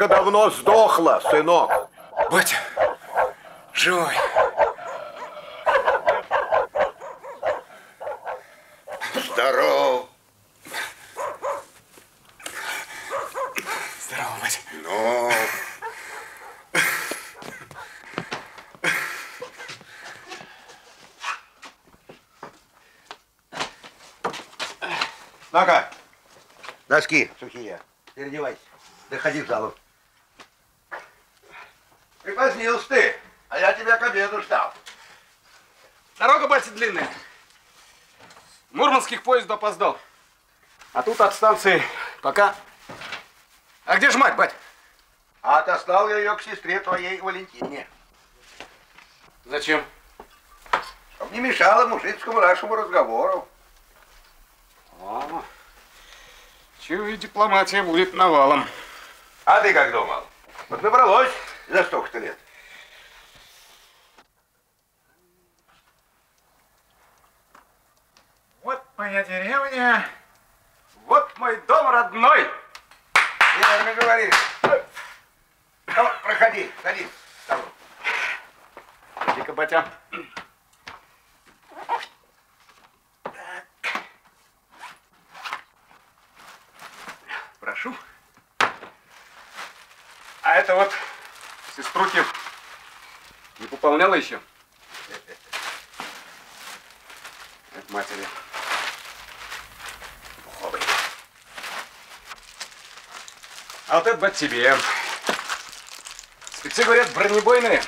Галка давно сдохла, сынок. Батя, живой. Здоров. Здорово, батя. Ну. Ну-ка, носки сухие, переодевайся, доходи в залу. Припозднился ты, а я тебя к обеду ждал. Дорога, батя, длинная. Мурманских поезд опоздал. А тут от станции пока... А где же мать, батя? А отослал я ее к сестре твоей Валентине. Зачем? Чтоб не мешало мужицкому нашему разговору. О, чую, дипломатия будет навалом. А ты как думал? Вот набралось за столько-то лет. Вот моя деревня, вот мой дом родной. Верно говоришь. Ну, проходи, ходи. Иди-ка, батя. Прошу. А это вот сеструки не пополняла еще? От матери. Пуховый. А вот это, бать, тебе. Спецы, говорят, бронебойные.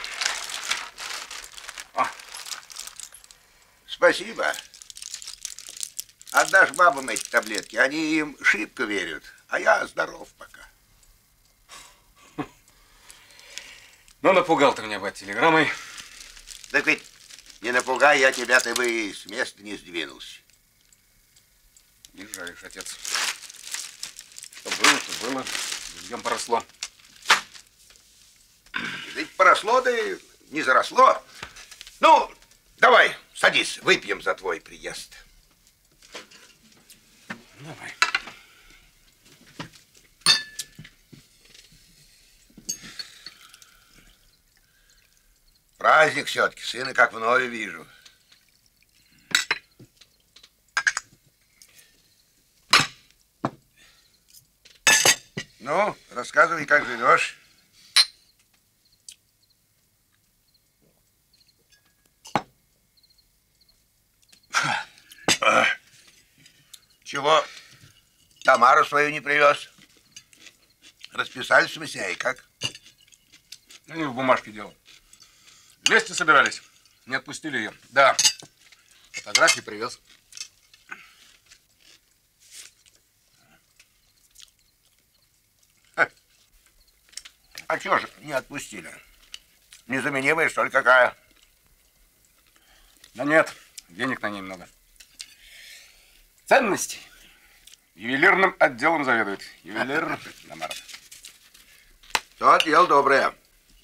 О. Спасибо. Отдашь бабам эти таблетки, они им шибко верят, а я здоров пока. Ну, напугал ты меня, бать, телеграммой. Так ведь не напугай я тебя, ты бы и с места не сдвинулся. Не жалеешь, отец. Что было, то было. Живьем поросло. Ведь поросло, да и не заросло. Ну, давай, садись, выпьем за твой приезд. Давай. Праздник все-таки, сына как вновь вижу. Ну, рассказывай, как живешь. Чего? Тамару свою не привез? Расписались мы с ней, как? Ну, не в бумажке дело. Вместе собирались. Не отпустили ее. Да. Фотографии привез. А чего же не отпустили? Незаменимая, что ли, какая? Да нет, денег на ней много. Ценностей. Ювелирным отделом заведует. Ювелир Тамара. То дело доброе.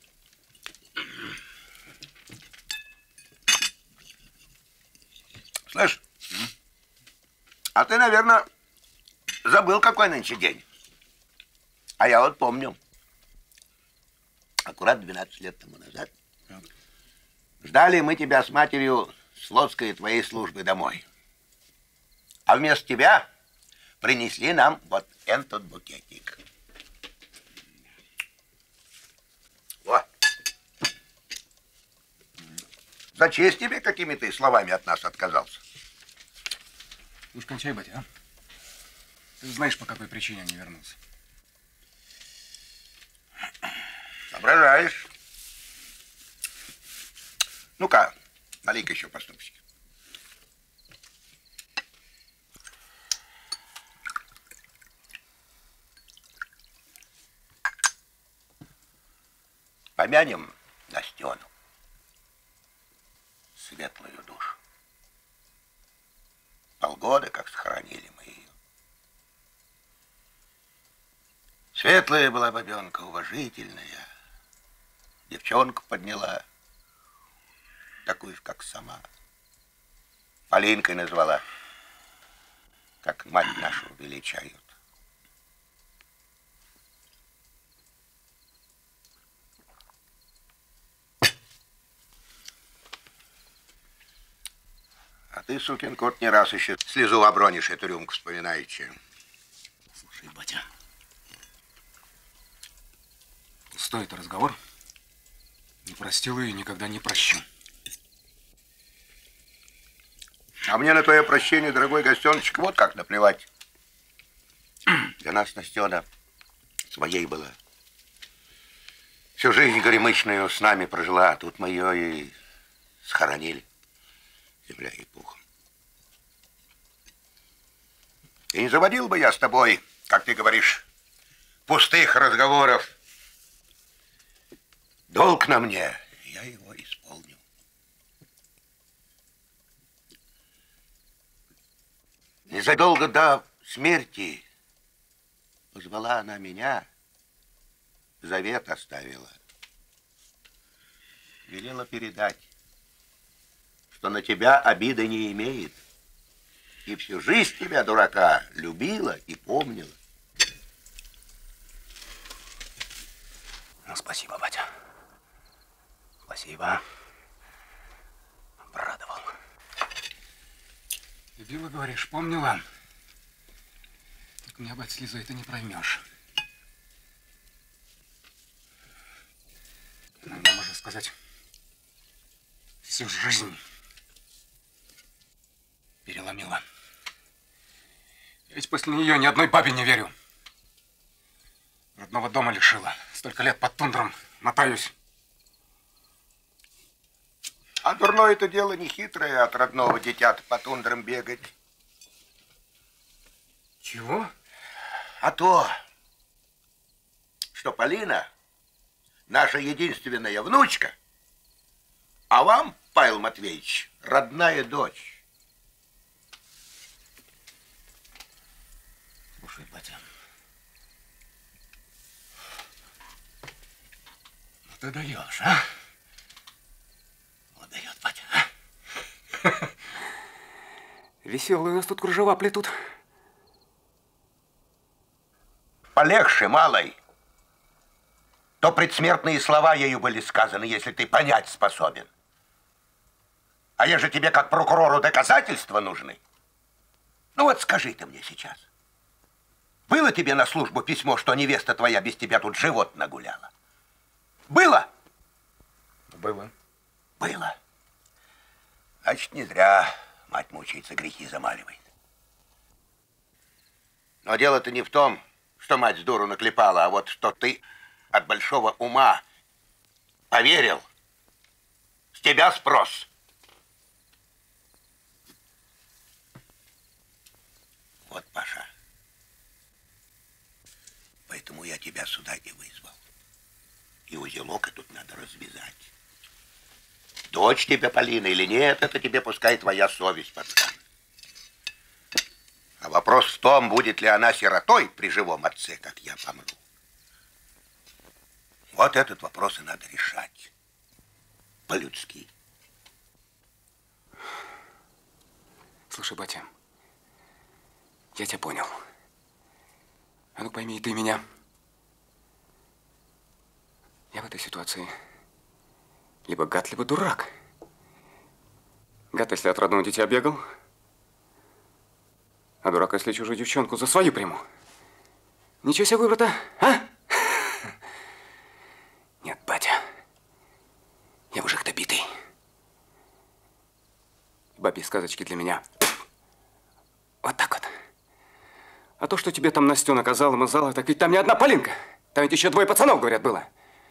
Слышь, а ты, наверное, забыл, какой нынче день. А я вот помню. Аккурат 12 лет тому назад. Ждали мы тебя с матерью с Лодской твоей службы домой. А вместо тебя принесли нам вот этот букетик. Вот. За честь тебе, какими ты словами от нас отказался. Уж кончай, батя, а? Ты знаешь, по какой причине он не вернулся. Соображаешь. Ну-ка, налей-ка еще по стопочке. Помянем Настену, светлую душу. Полгода, как схоронили мы ее. Светлая была бабенка, уважительная. Девчонку подняла, такую же, как сама. Полинкой назвала, как мать нашу величают. А ты, сукин кот, не раз еще слезу обронишь эту рюмку вспоминаючи. Слушай, батя, пустой это разговор. Не простил и никогда не прощу. А мне на твое прощение, дорогой гостеночек, вот как наплевать. Для нас Настена своей была. Всю жизнь горемычную с нами прожила, а тут мы ее и схоронили. Земля и пухом. И не заводил бы я с тобой, как ты говоришь, пустых разговоров. Долг на мне, я его исполню. Незадолго до смерти позвала она меня, завет оставила. Велела передать, что на тебя обиды не имеет. И всю жизнь тебя, дурака, любила и помнила. Ну, спасибо, батя. Спасибо. Обрадовал. Любила, говоришь, помнила? Так меня, бать, слезой ты не проймешь. Она, можно сказать, всю жизнь переломила. Я ведь после нее ни одной бабе не верю. Родного дома лишила. Столько лет под тундром мотаюсь. А дурное это дело не хитрое от родного дитя по тундрам бегать. Чего? А то, что Полина наша единственная внучка, а вам, Павел Матвеевич, родная дочь. Слушай, батя, ну ты даешь, а? Вот дает, батя, а? Веселые у нас тут кружева плетут. Полегче, малой. То предсмертные слова ею были сказаны, если ты понять способен. А ежели тебе, как прокурору, доказательства нужны, ну вот скажи ты мне сейчас. Было тебе на службу письмо, что невеста твоя без тебя тут живот нагуляла? Было? Было. Было. Значит, не зря мать мучается, грехи замаливает. Но дело-то не в том, что мать с дуру наклепала, а вот что ты от большого ума поверил. С тебя спрос. Вот, Паша. Поэтому я тебя сюда и вызвал. И узелок этот надо развязать. Дочь тебе, Полина, или нет, это тебе пускай твоя совесть подскажет. А вопрос в том, будет ли она сиротой при живом отце, как я помру. Вот этот вопрос и надо решать. По-людски. Слушай, батя, я тебя понял. А ну пойми и ты меня. Я в этой ситуации либо гад, либо дурак. Гад, если от родного дитя бегал, а дурак, если чужую девчонку за свою приму. Ничего себе выбор-то, а? Нет, батя, я мужик добитый. Бабьи сказочки для меня вот так вот. А то, что тебе там Настю наказала, мазала, так ведь там не одна Полинка. Там ведь еще двое пацанов, говорят, было.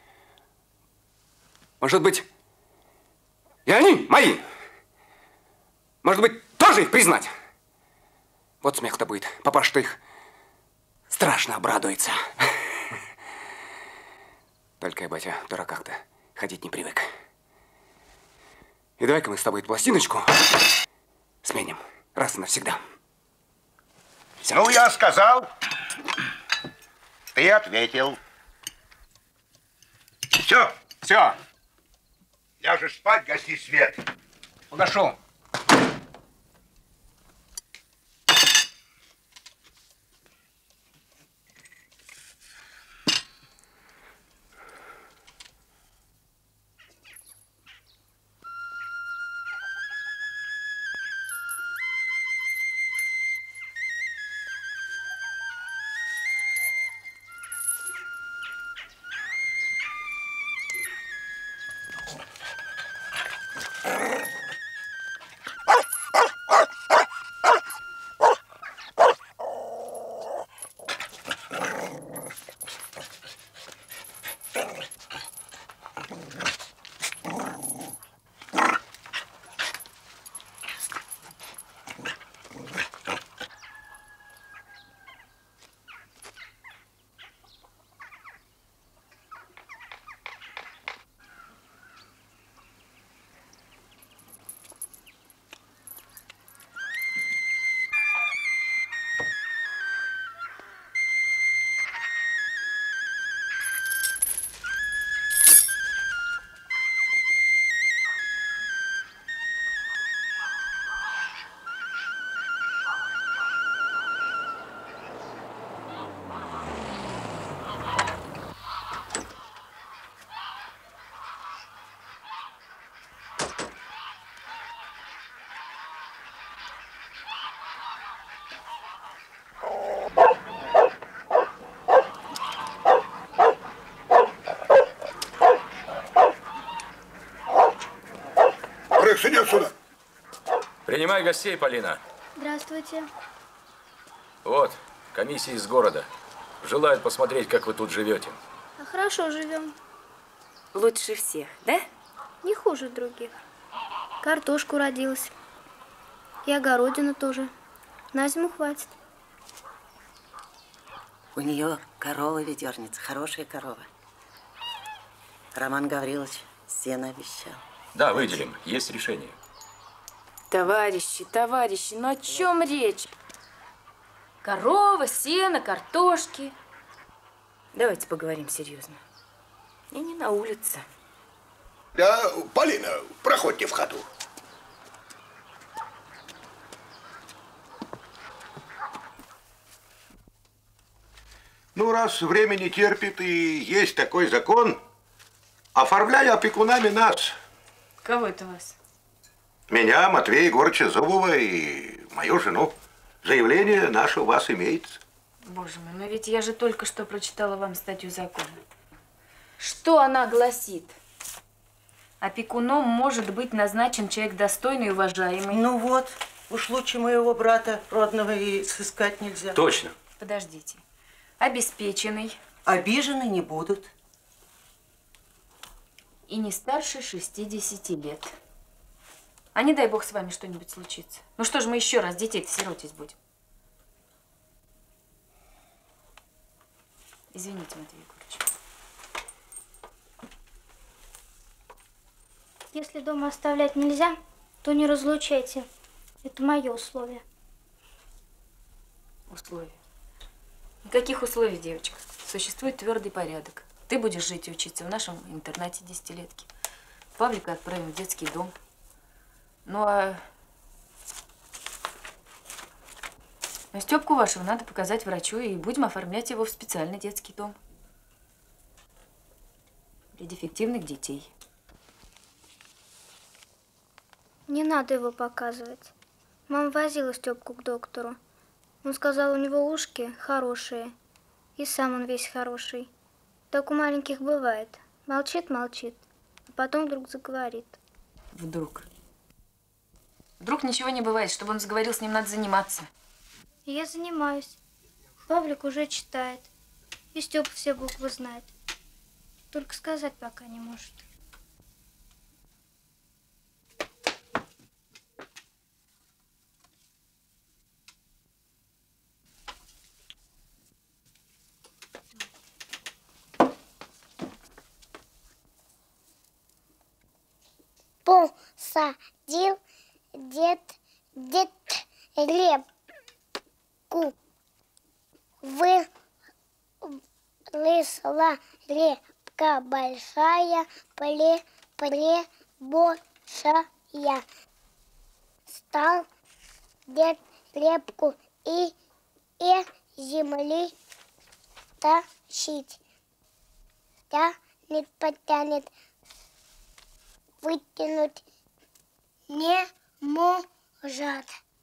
Может быть, и они мои. Может быть, тоже их признать. Вот смех-то будет. Папаша-то их страшно обрадуется. Только я, батя, в дураках-то ходить не привык. И давай-ка мы с тобой эту пластиночку сменим раз и навсегда. Все. Ну, я сказал, ты ответил. Все. Все. Ляжешь спать, гаси свет. Подошел. Принимай гостей, Полина. Здравствуйте. Вот, комиссия из города. Желают посмотреть, как вы тут живете. А хорошо живем. Лучше всех, да? Не хуже других. Картошку родилась. И огородину тоже. На зиму хватит. У нее корова ведерница, хорошая корова. Роман Гаврилович сено обещал. Да, выделим. Есть решение. Товарищи, ну о чем речь? Корова, сено, картошки. Давайте поговорим серьезно. И не на улице. Да, Полина, проходите в хату. Ну, раз время не терпит и есть такой закон, оформляй опекунами нас. Кого это вас? Меня, Матвея Егорыча Зубова и мою жену. Заявление наше у вас имеется. Боже мой, но ведь я же только что прочитала вам статью закона. Что она гласит? Опекуном может быть назначен человек достойный и уважаемый. Ну вот, уж лучше моего брата родного и сыскать нельзя. Точно. Подождите. Обеспеченный. Обижены не будут. И не старше 60 лет. А не дай бог с вами что-нибудь случится. Ну что же мы еще раз детей-то сиротить будем? Извините, Матвей Егорович. Если дома оставлять нельзя, то не разлучайте. Это мое условие. Условия. Никаких условий, девочка. Существует твердый порядок. Ты будешь жить и учиться в нашем интернате десятилетки. Павлика отправим в детский дом. Ну а Степку вашего надо показать врачу, и будем оформлять его в специальный детский дом для дефективных детей. Не надо его показывать. Мама возила Степку к доктору. Он сказал, у него ушки хорошие. И сам он весь хороший. Так у маленьких бывает. Молчит, а потом вдруг заговорит. Вдруг ничего не бывает. Чтобы он заговорил, с ним надо заниматься. Я занимаюсь. Павлик уже читает. И Степа все буквы знает. Только сказать пока не может. Посадил дед репку. Выросла репка большая, пребольшая. Стал дед репку и земли тащить. Потянет, вытянуть не может.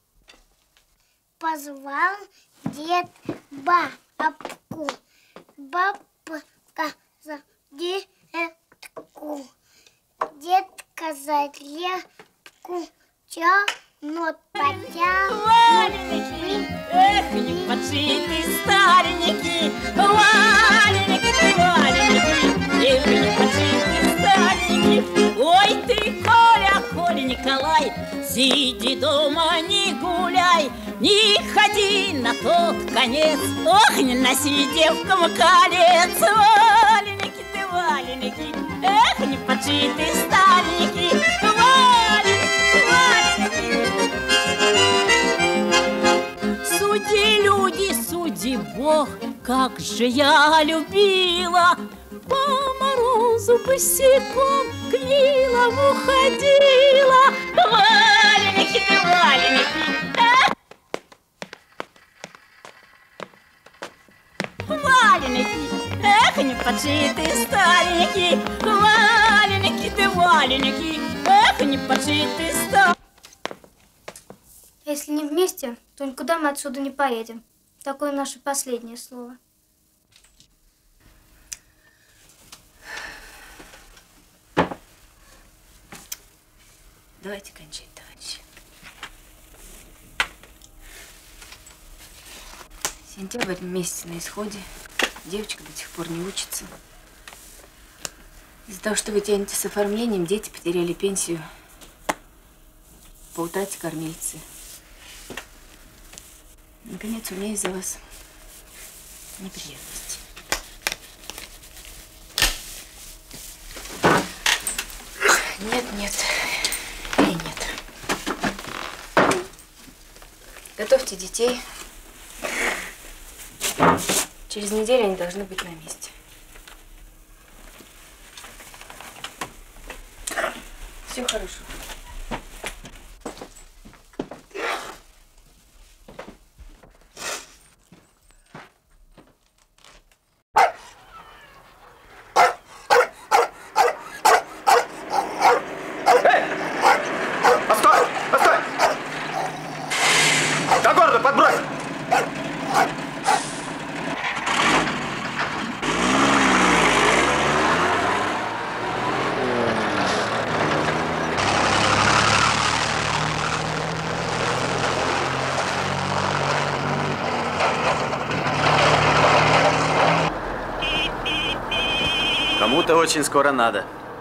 Позвал дед бабку. Бабка за детку. Детка за репку тянут, потянут. Эх, не подшитые старенькие, валеники, эх, не подшитые старенькие. Ой ты, Коля Николай, сиди дома, не гуляй, не ходи на тот конец, ох, не носи девкам колец. Валеники ты, валеники, эх, не подшитые старенькие, валеники. Суди, люди, суди, Бог, как же я любила, по морозу босиком к Нилову ходила. Валеники ты, валеники, валеники, эх, не подшитые старенькие. Валеники ты, валеники, эх, не подшитые старенькие. Если не вместе, то никуда мы отсюда не поедем. Такое наше последнее слово. Давайте кончать, товарищи. Сентябрь месяц на исходе. Девочка до сих пор не учится. Из-за того, что вы тянете с оформлением, дети потеряли пенсию по утрате кормильцы. Наконец, у меня из-за вас неприятности. Нет и нет. Готовьте детей. Через неделю они должны быть на месте. Все хорошо. Кому-то очень скоро надо.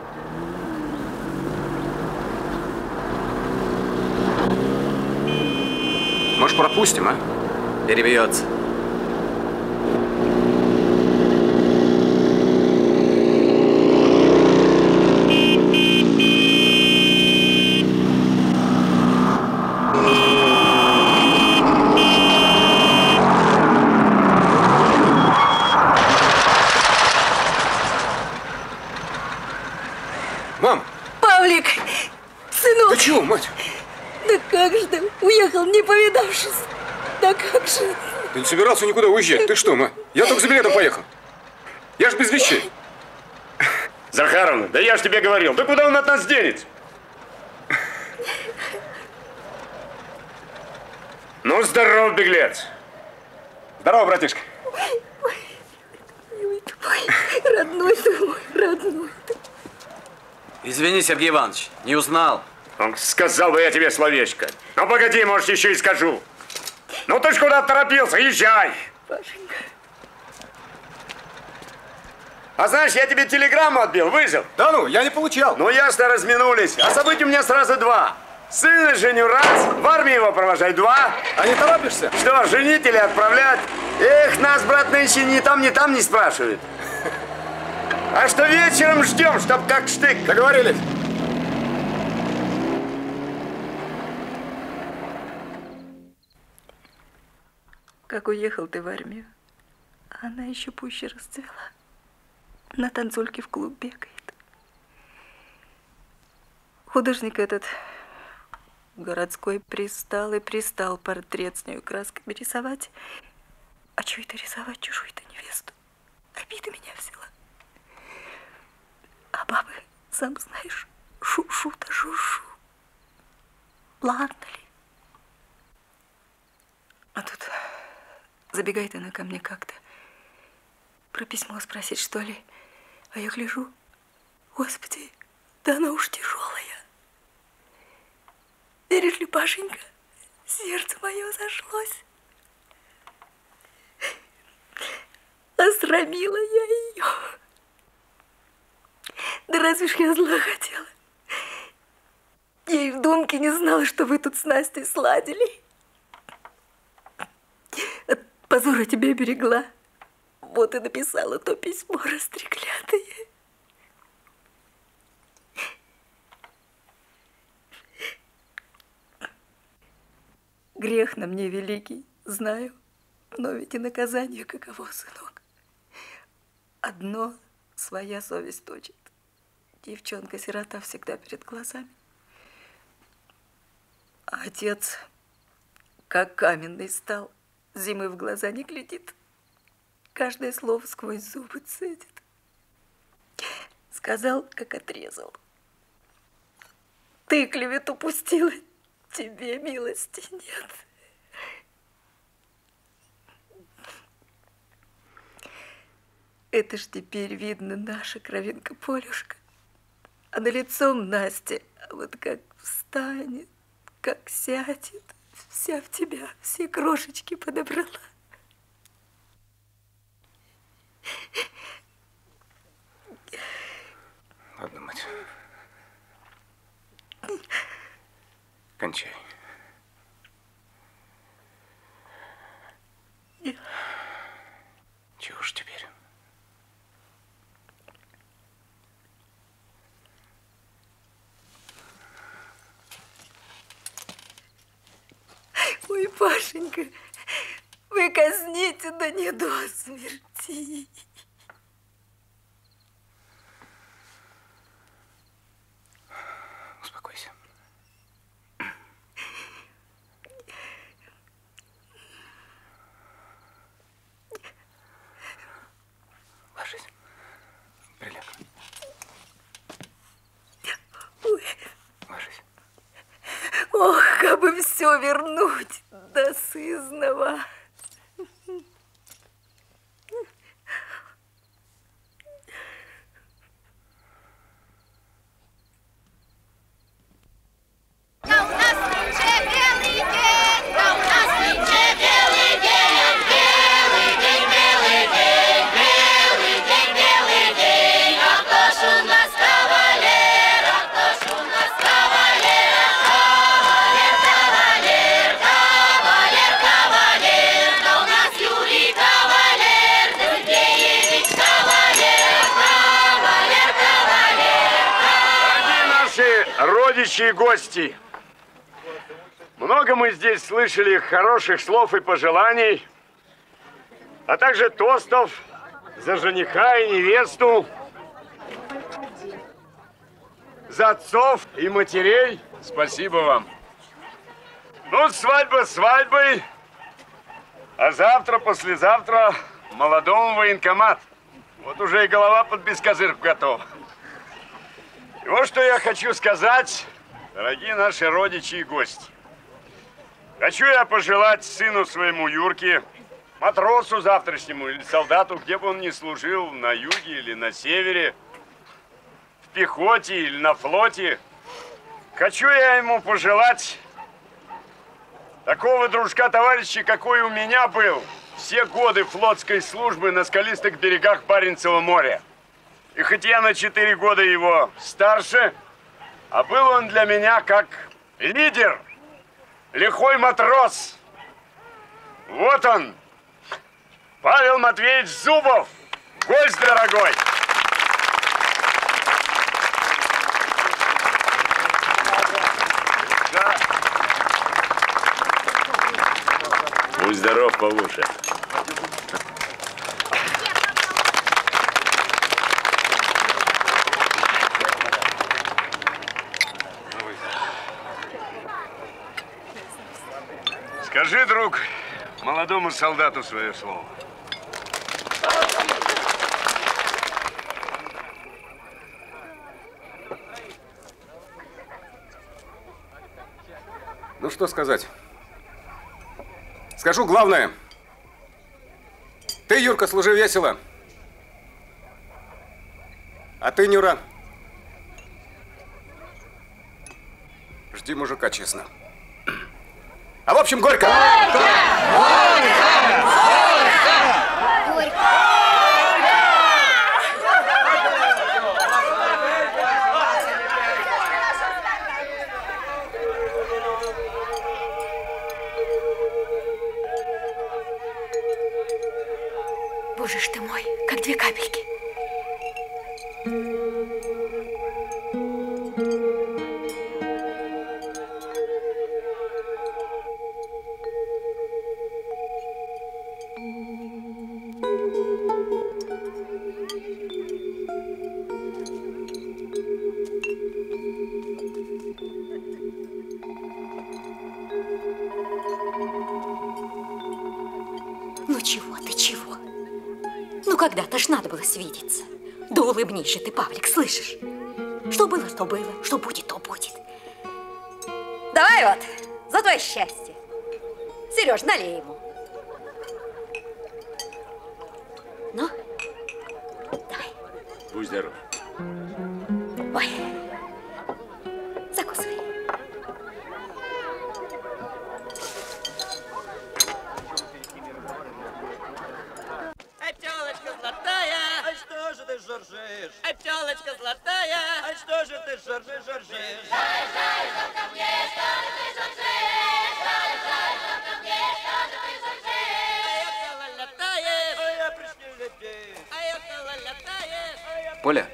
Может, пропустим, а? Перебьется. Мам! Павлик! Сынок! Ты чего, мать? Да как же ты? Уехал, не повидавшись. Да как же? Ты не собирался никуда уезжать. Ты что, мать? Я только за билетом поехал. Я ж без вещей. Захаровна, да я ж тебе говорил. Да куда он от нас денется? Ну, здоров, беглец. Здорово, братишка. Родной ты мой, родной ты. Извини, Сергей Иванович, не узнал. Он сказал бы я тебе словечко. Ну, погоди, может, еще и скажу. Ну, ты ж куда торопился? Езжай. Пашенька. А знаешь, я тебе телеграмму отбил, выжил. Да ну, я не получал. Ну, ясно, разминулись. А событий у меня сразу два. Сына женю раз, в армию его провожай два. А не торопишься? Что, женить или отправлять? Эх, нас, брат, нынче ни там не спрашивают. А что вечером ждем, чтоб как штык. Договорились. Как уехал ты в армию, она еще пуще расцвела. На танцульке в клуб бегает. Художник этот городской пристал портрет с нею красками рисовать. А чё это рисовать чужую-то невесту? Обида меня взяла. А бабы, сам знаешь, шу-шу-то шу-шу. Ладно ли? А тут забегает она ко мне как-то. Про письмо спросить, что ли? А я гляжу. Господи, да она уж тяжелая. Веришь ли, Пашенька, сердце мое зашлось. Осрамила я ее. Да разве ж я зла хотела? Я и в думке не знала, что вы тут с Настей сладили. От позора тебя берегла. Вот и написала то письмо растреклятое. Грех на мне великий, знаю, но ведь и наказание каково, сынок. Одно своя совесть точит. Девчонка-сирота всегда перед глазами. А отец, как каменный стал, зимы в глаза не глядит. Каждое слово сквозь зубы цедит. Сказал, как отрезал. Ты клевету пустила, тебе милости нет. Это ж теперь видно наша кровинка-полюшка. Она лицом Насте, а вот как встанет, как сядет, вся в тебя, все крошечки подобрала. Ладно, мать. Кончай. Чего ж теперь? Ой, Пашенька, вы казните, да не до смерти. Успокойся. Ложись. Приляг. Ой. Ложись. Ох, как бы все вернуть до сызного. Родичи и гости, много мы здесь слышали хороших слов и пожеланий, а также тостов за жениха и невесту, за отцов и матерей. Спасибо вам. Ну, свадьба свадьбой, а завтра, послезавтра молодому военкомат. Вот уже и голова под бескозырку готова. И вот что я хочу сказать, дорогие наши родичи и гости. Хочу я пожелать сыну своему Юрке, матросу завтрашнему или солдату, где бы он ни служил, на юге или на севере, в пехоте или на флоте. Хочу я ему пожелать такого дружка, товарища, какой у меня был все годы флотской службы на скалистых берегах Баренцева моря. И хоть я на 4 года его старше, а был он для меня как лидер, лихой матрос. Вот он, Павел Матвеевич Зубов, гость дорогой. Будь здоров, Павлуша. Скажи, друг, молодому солдату свое слово. Ну, что сказать? Скажу главное. Ты, Юрка, служи весело. А ты, Нюра, жди мужика честно. А в общем, горько! Горько! Горько! Боже ж ты мой, как 2 капельки. Ну чего ты, чего? Ну когда-то ж надо было свидеться. Да улыбнись же ты, Павлик, слышишь? Что было, то было, что будет, то будет. Давай вот, за твое счастье. Сереж, налей ему. Ну, давай. Будь здоров. Ой, закусывай. А телочка золотая. Поля.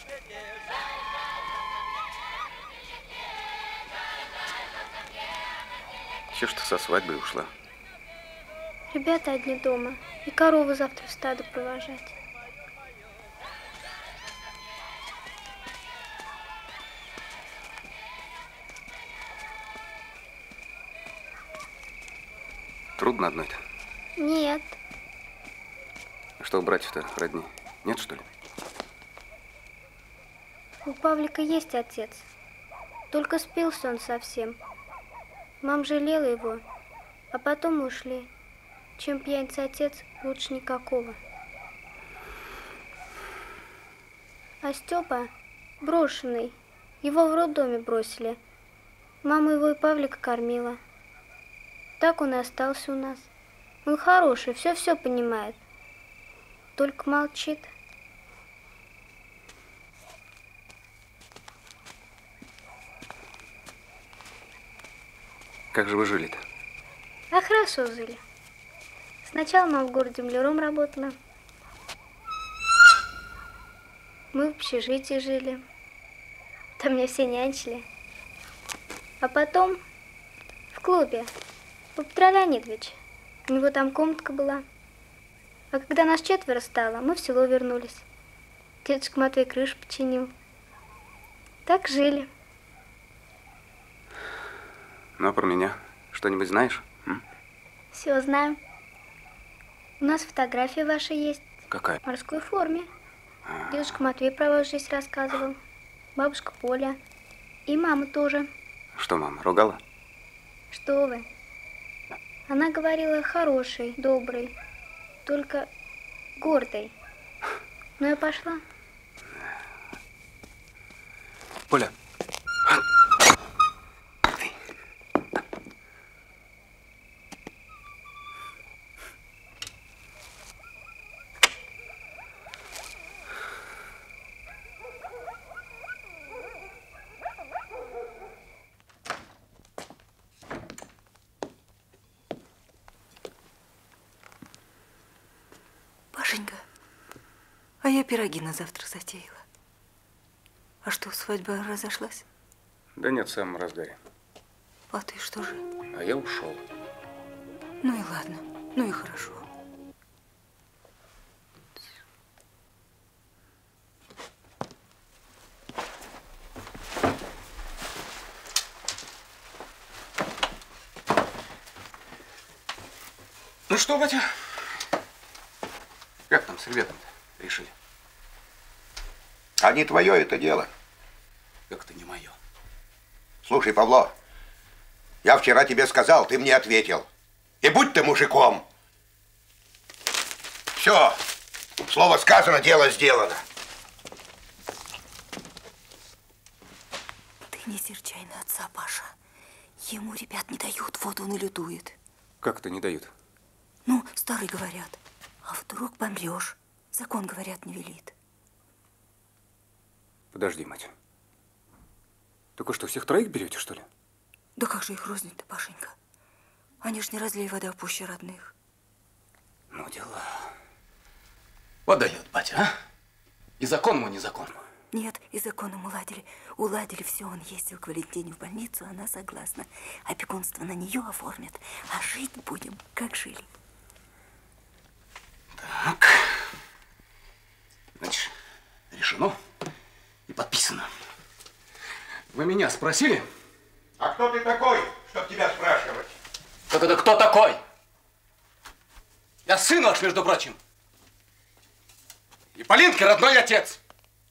Че ж ты со свадьбой ушла? Ребята одни дома. И корову завтра в стадо провожать. Трудно одной-то? Нет. А что у братьев-то родни? Нет, что ли? У Павлика есть отец. Только спился он совсем. Мам жалела его, а потом ушли. Чем пьяница отец, лучше никакого. А Степа брошенный. Его в роддоме бросили. Мама его и Павлика кормила. Так он и остался у нас. Он хороший, все понимает. Только молчит. Как же вы жили-то? А хорошо жили. Сначала мама в городе маляром работала. Мы в общежитии жили. Там меня все нянчили. А потом в клубе у Петра Леонидовича. У него там комнатка была. А когда нас 4 стало, мы в село вернулись. Дедушка Матвей крышу починил. Так жили. Ну, а про меня что-нибудь знаешь? Все знаем. У нас фотография ваша есть. Какая? В морской форме. Дедушка Матвей про вас жизнь рассказывал. Бабушка Поля. И мама тоже. Что мама, ругала? Что вы? Она говорила хороший, добрый, только гордый. Но я пошла. Поля. Пашенька, а я пироги на завтра затеяла. А что, свадьба разошлась? Да нет, в самом разгаре. А ты что же? А я ушел. Ну и ладно, ну и хорошо. Ну что, батя? Как там с ребятами-то решили? А не твое это дело. Как это не мое? Слушай, Павло, я вчера тебе сказал, ты мне ответил. И будь ты мужиком. Все, слово сказано, дело сделано. Ты не серчай на отца, Паша. Ему ребят не дают, вот он и лютует. Как это не дают? Ну, старые говорят. А вдруг помрешь? Закон, говорят, не велит. Подожди, мать. Так вы что, всех троих берете, что ли? Да как же их рознить-то, Пашенька? Они ж не разлей вода пуще родных. Ну, дела. Вот дает, батя, а? И закон ему не закон. Нет, и законом уладили. Уладили все. Он ездил к Валентине в больницу, она согласна. Опекунство на нее оформят. А жить будем, как жили. Так. Значит, решено и подписано. Вы меня спросили? А кто ты такой, чтоб тебя спрашивать? Как это кто такой? Я сын ваш, между прочим. И Полинке родной отец.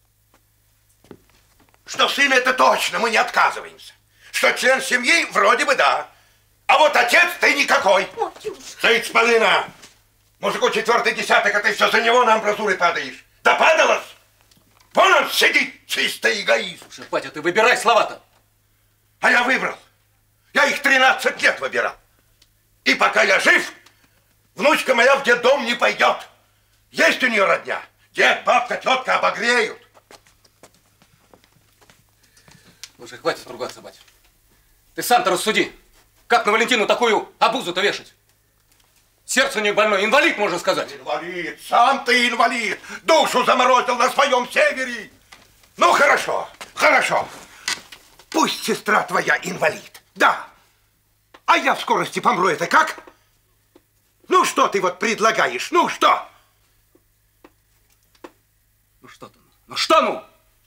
Что сын, это точно, мы не отказываемся. Что член семьи, вроде бы да. А вот отец ты никакой. Стоит Полина. Мужику 4-й десяток, а ты все за него на амбразуры падаешь. Да падалась? Вон он сидит, чистый эгоист. Слушай, батя, ты выбирай слова-то. А я выбрал. Я их 13 лет выбирал. И пока я жив, внучка моя в детдом не пойдет. Есть у нее родня. Дед, бабка, тетка обогреют. Слушай, хватит ругаться, батя. Ты сам-то рассуди. Как на Валентину такую обузу-то вешать? Сердце у нее больное, инвалид, можно сказать. Инвалид, сам ты инвалид. Душу заморозил на своем севере. Ну, хорошо, хорошо. Пусть сестра твоя инвалид, да. А я в скорости помру, это как? Ну, что ты вот предлагаешь, ну, что? Ну, что ты? Ну, что ну?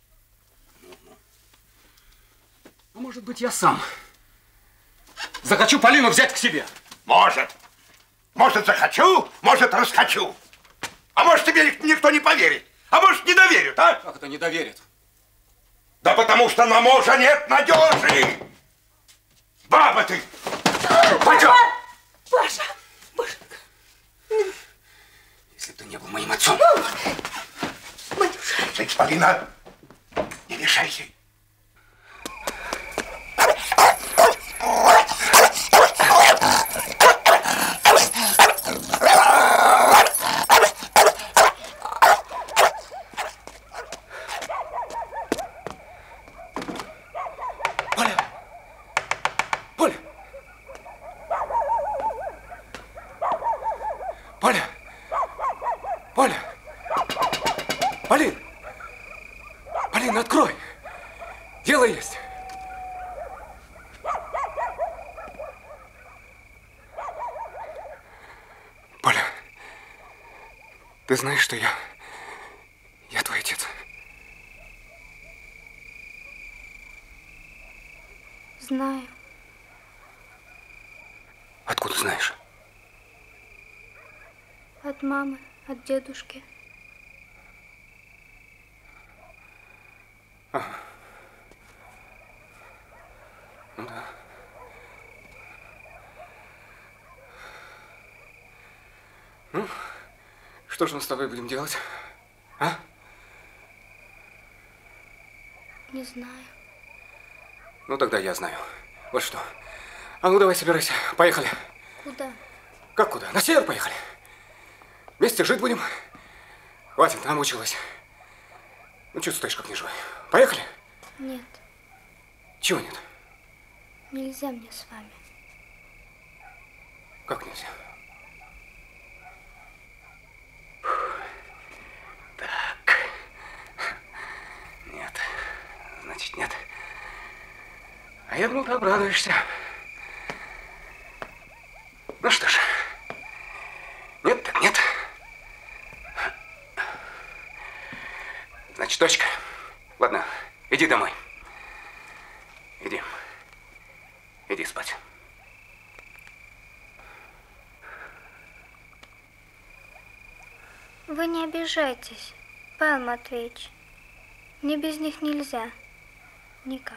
Ну, может быть, я сам захочу Полину взять к себе. Может. Может, захочу, может, расхочу. А может, тебе никто не поверит. А может, не доверят, а? Как это не доверит? Да потому что на мужа нет надежи. Баба ты! Пойдем! Паша! Пашенька! Если бы ты не был моим отцом. Манюша! Цыц, Полина, не мешайся. Поля! Поля! Полин! Полин, открой! Дело есть! Поля, ты знаешь, что я твой отец? Знаю. Откуда знаешь? От мамы, от дедушки. Ага. Ну да. Ну, что же мы с тобой будем делать? А? Не знаю. Ну, тогда я знаю. Вот что. А ну, давай, собирайся. Поехали. Куда? Как куда? На север поехали. Вместе жить будем. Хватит, намучилась. Ну, что стоишь, как неживой? Поехали? Нет. Чего нет? Нельзя мне с вами. Как нельзя? Так. Нет. Значит, нет. А я думал, ты обрадуешься. Ну что ж. Нет, так нет. Значит, дочка. Ладно, иди домой. Иди. Иди спать. Вы не обижайтесь, Павел Матвеевич. Мне без них нельзя. Никак.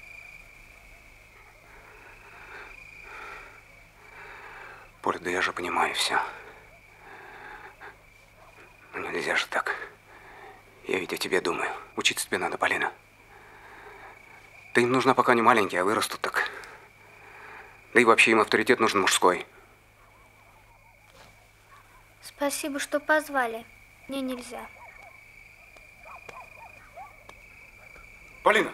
Поля, да я же понимаю все. Ну нельзя же так. Я ведь о тебе думаю. Учиться тебе надо, Полина. Ты им нужна, пока они маленькие, а вырастут так. Да и вообще им авторитет нужен мужской. Спасибо, что позвали. Мне нельзя. Полина!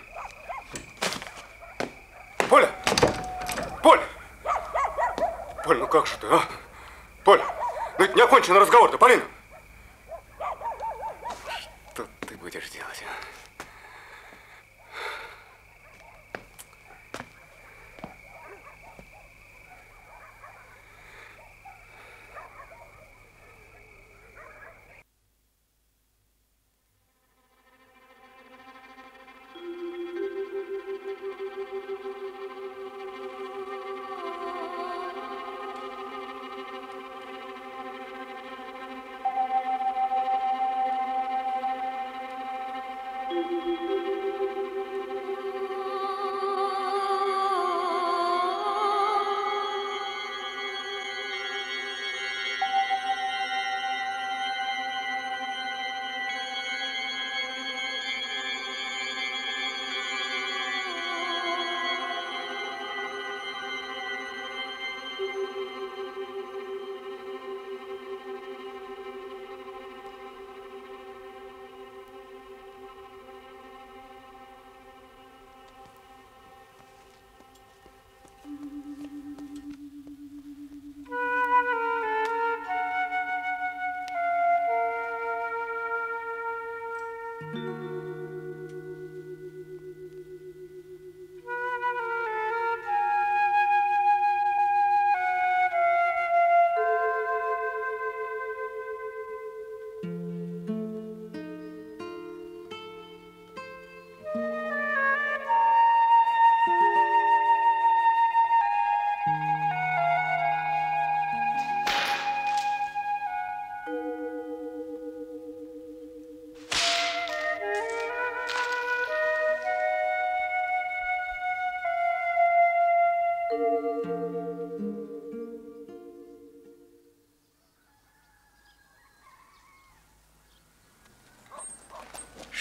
Поля! Поля! Поль, ну как же ты, а? Поля, ну это не оконченный разговор-то, Полина! Что ты будешь делать, а?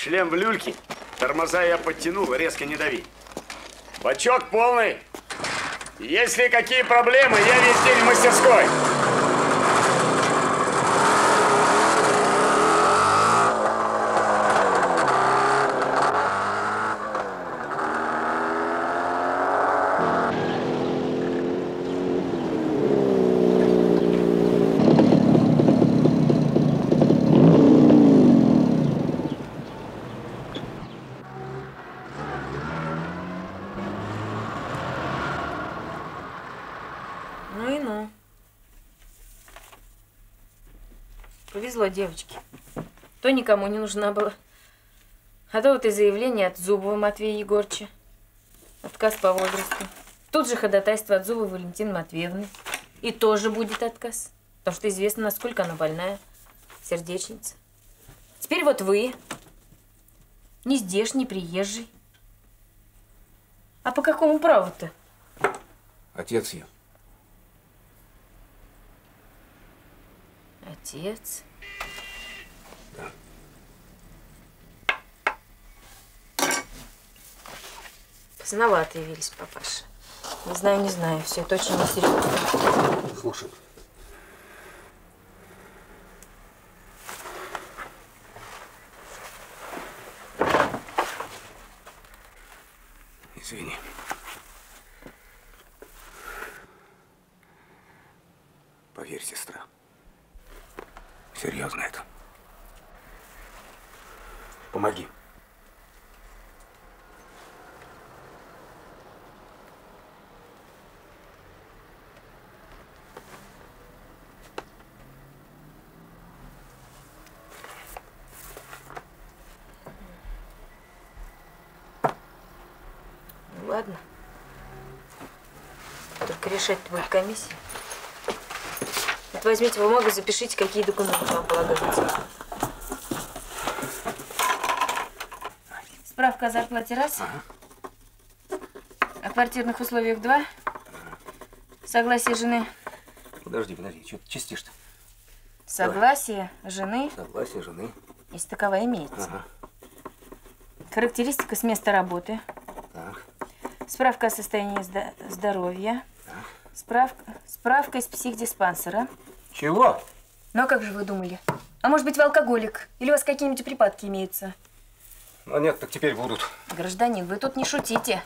Шлем в люльке. Тормоза я подтянул, резко не дави. Бачок полный. Если какие проблемы, я весь день в мастерской. Повезло девочке. То никому не нужна была. А то вот и заявление от Зубова Матвея Егорча. Отказ по возрасту. Тут же ходатайство от Зубовой Валентины Матвеевны. И тоже будет отказ. Потому что известно, насколько она больная. Сердечница. Теперь вот вы. Не здешний, приезжий. А по какому праву-то? Отец ее. Отец? Да. Поздновато явились, папаша. Не знаю, не знаю. Все это очень несерьезно. Слушай. Извини. Поверь, сестра. Серьезно это. Помоги. Ну, ладно. Только решать будет комиссия. Вот возьмите бумагу, запишите, какие документы вам полагаются. Справка о зарплате раз. О квартирных условиях 2. Согласие жены. Подожди, что ты чистишь-то? Согласие жены. Согласие жены. Если таковая имеется. Ага. Характеристика с места работы. Так. Справка о состоянии здоровья. Так. Справка из психдиспансера. Чего? Ну а как же вы думали? А может быть, вы алкоголик? Или у вас какие-нибудь припадки имеются? Ну нет, так теперь будут. Гражданин, вы тут не шутите.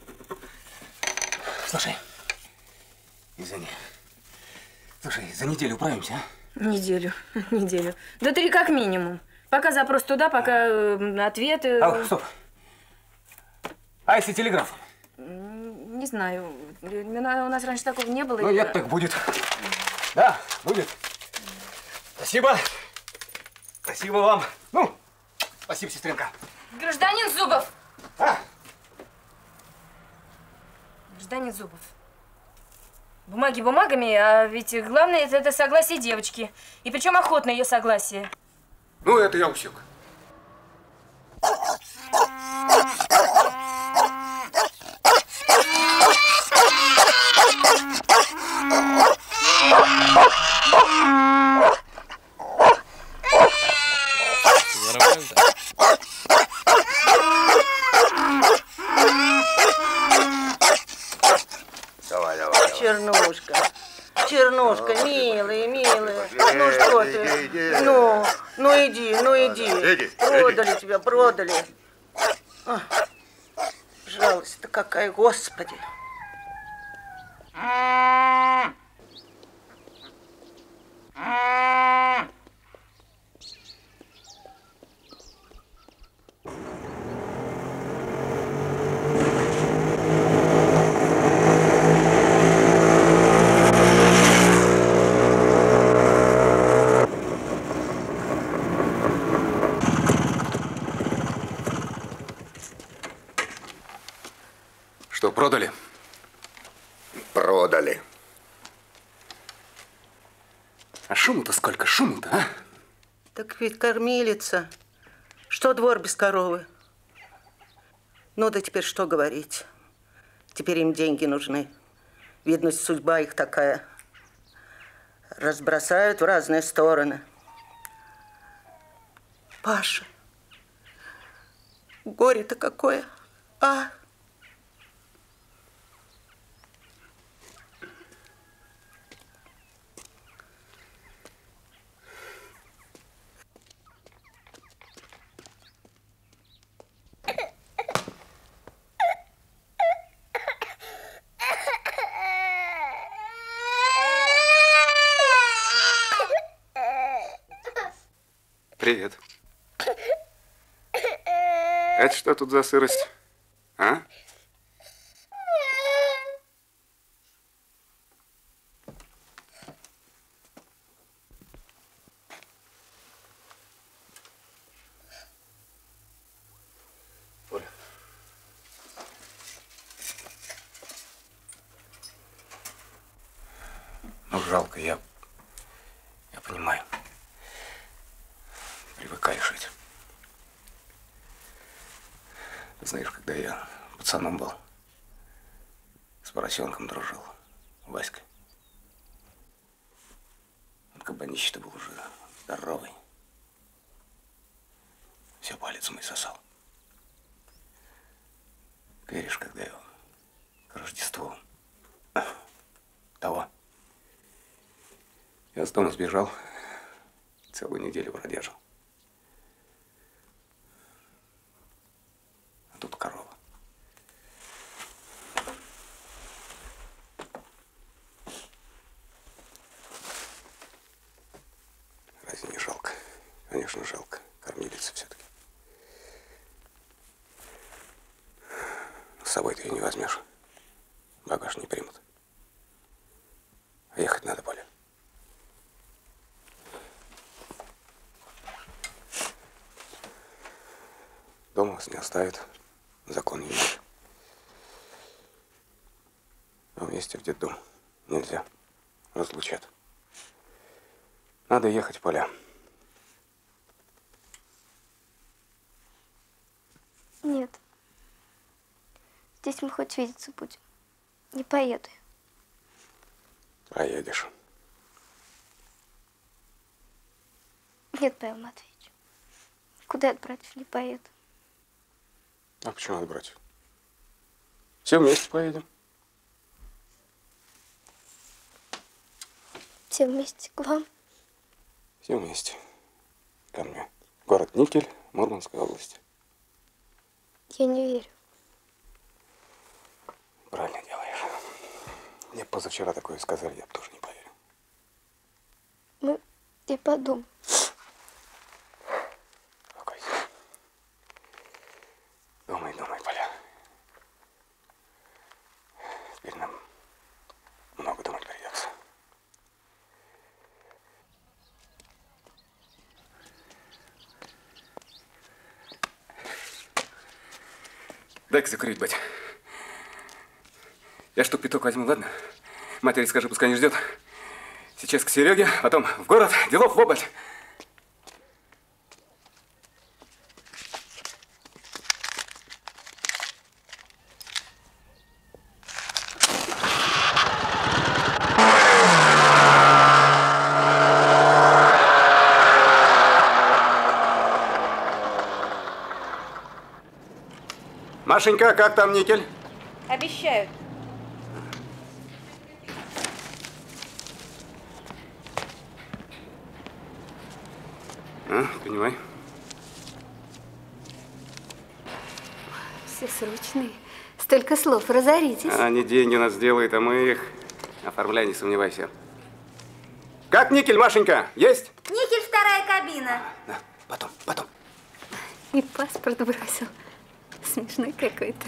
Слушай, извини. Слушай, за неделю управимся, а? Неделю. Да 3 как минимум. Пока запрос туда, пока ответы. Стоп. А если телеграфом? Не знаю. У нас раньше такого не было. Ну, нет, так будет. Да, будет. Спасибо. Спасибо вам. Ну, спасибо, сестренка. Гражданин Зубов! А? Гражданин Зубов. Бумаги бумагами, а ведь главное это согласие девочки. И причем охотное ее согласие. Ну, это я усек. Чернушка, милая. Ну что ты? Ну иди. Продали тебя, продали. Жалость-то какая, Господи. Что, продали? Продали. А шуму-то сколько? Шуму-то, а? Так ведь кормилица. Что двор без коровы? Ну да теперь что говорить? Теперь им деньги нужны. Видно, судьба их такая. Разбросают в разные стороны. Паша, Горе-то какое, а? Привет. Это что тут за сырость? А? Оля. Ну, жалко, я понимаю. Привыкаешь ведь. Ты знаешь, когда я пацаном был, с поросенком дружил, Васькой. Он кабанище-то был уже здоровый. Все палец мой сосал. Веришь, когда его к Рождеству того. Я с дома сбежал, целую неделю бродяжил. А тут корова. Разве не жалко? Конечно, жалко. Кормилица все-таки. С собой ты ее не возьмешь. Багаж не примут. А ехать надо, Поля. Дома вас не оставят. Закон не имеет. А вместе в детдом нельзя. Разлучат. Надо ехать, Поля. Нет. Здесь мы хоть видеться будем. Не поеду я. Поедешь. Нет, Павел Матвеевич. Куда от братьев не поеду? А почему от братьев? Все вместе поедем. Все вместе к вам? Все вместе. Ко мне. Город Никель, Мурманская область. Я не верю. Правильно делаешь. Мне позавчера такое сказали, я бы тоже не поверил. Ну, я подумаю. Успокойся. Думай, думай, Поля. Теперь нам много думать придется. Дай-ка закурить, батя. Я штук пяток возьму, ладно? Матери скажи, пускай не ждет. Сейчас к Сереге, потом в город, делов в обаль. Машенька, как там Никель? Обещают. Понимай. Все срочные. Столько слов, разоритесь. Они деньги у нас делают, а мы их оформляй, не сомневайся. Как Никель, Машенька? Есть? Никель, вторая кабина. Потом. И паспорт бросил. Смешной какой-то.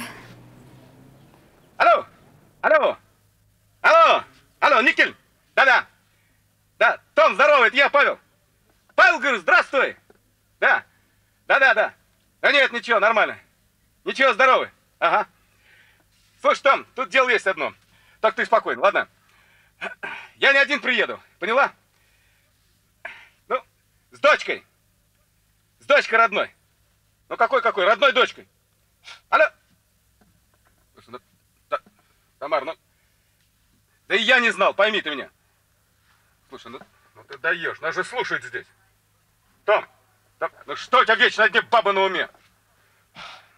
Алло, Никель. Да. Том, здорово, это я, Павел. Павел, говорю, здравствуй. Да. Да нет, ничего, нормально. Ничего, здоровый. Ага. Слушай, Том, тут дело есть одно. Так ты спокойно, ладно? Я не один приеду, поняла? Ну, с дочкой. С дочкой родной. Ну, какой? Родной дочкой. Алло. Слушай, Тамар, да и я не знал, пойми ты меня. Слушай, ну ты даешь, нас же слушают здесь. Том, ну что у тебя вечно одни бабы на уме?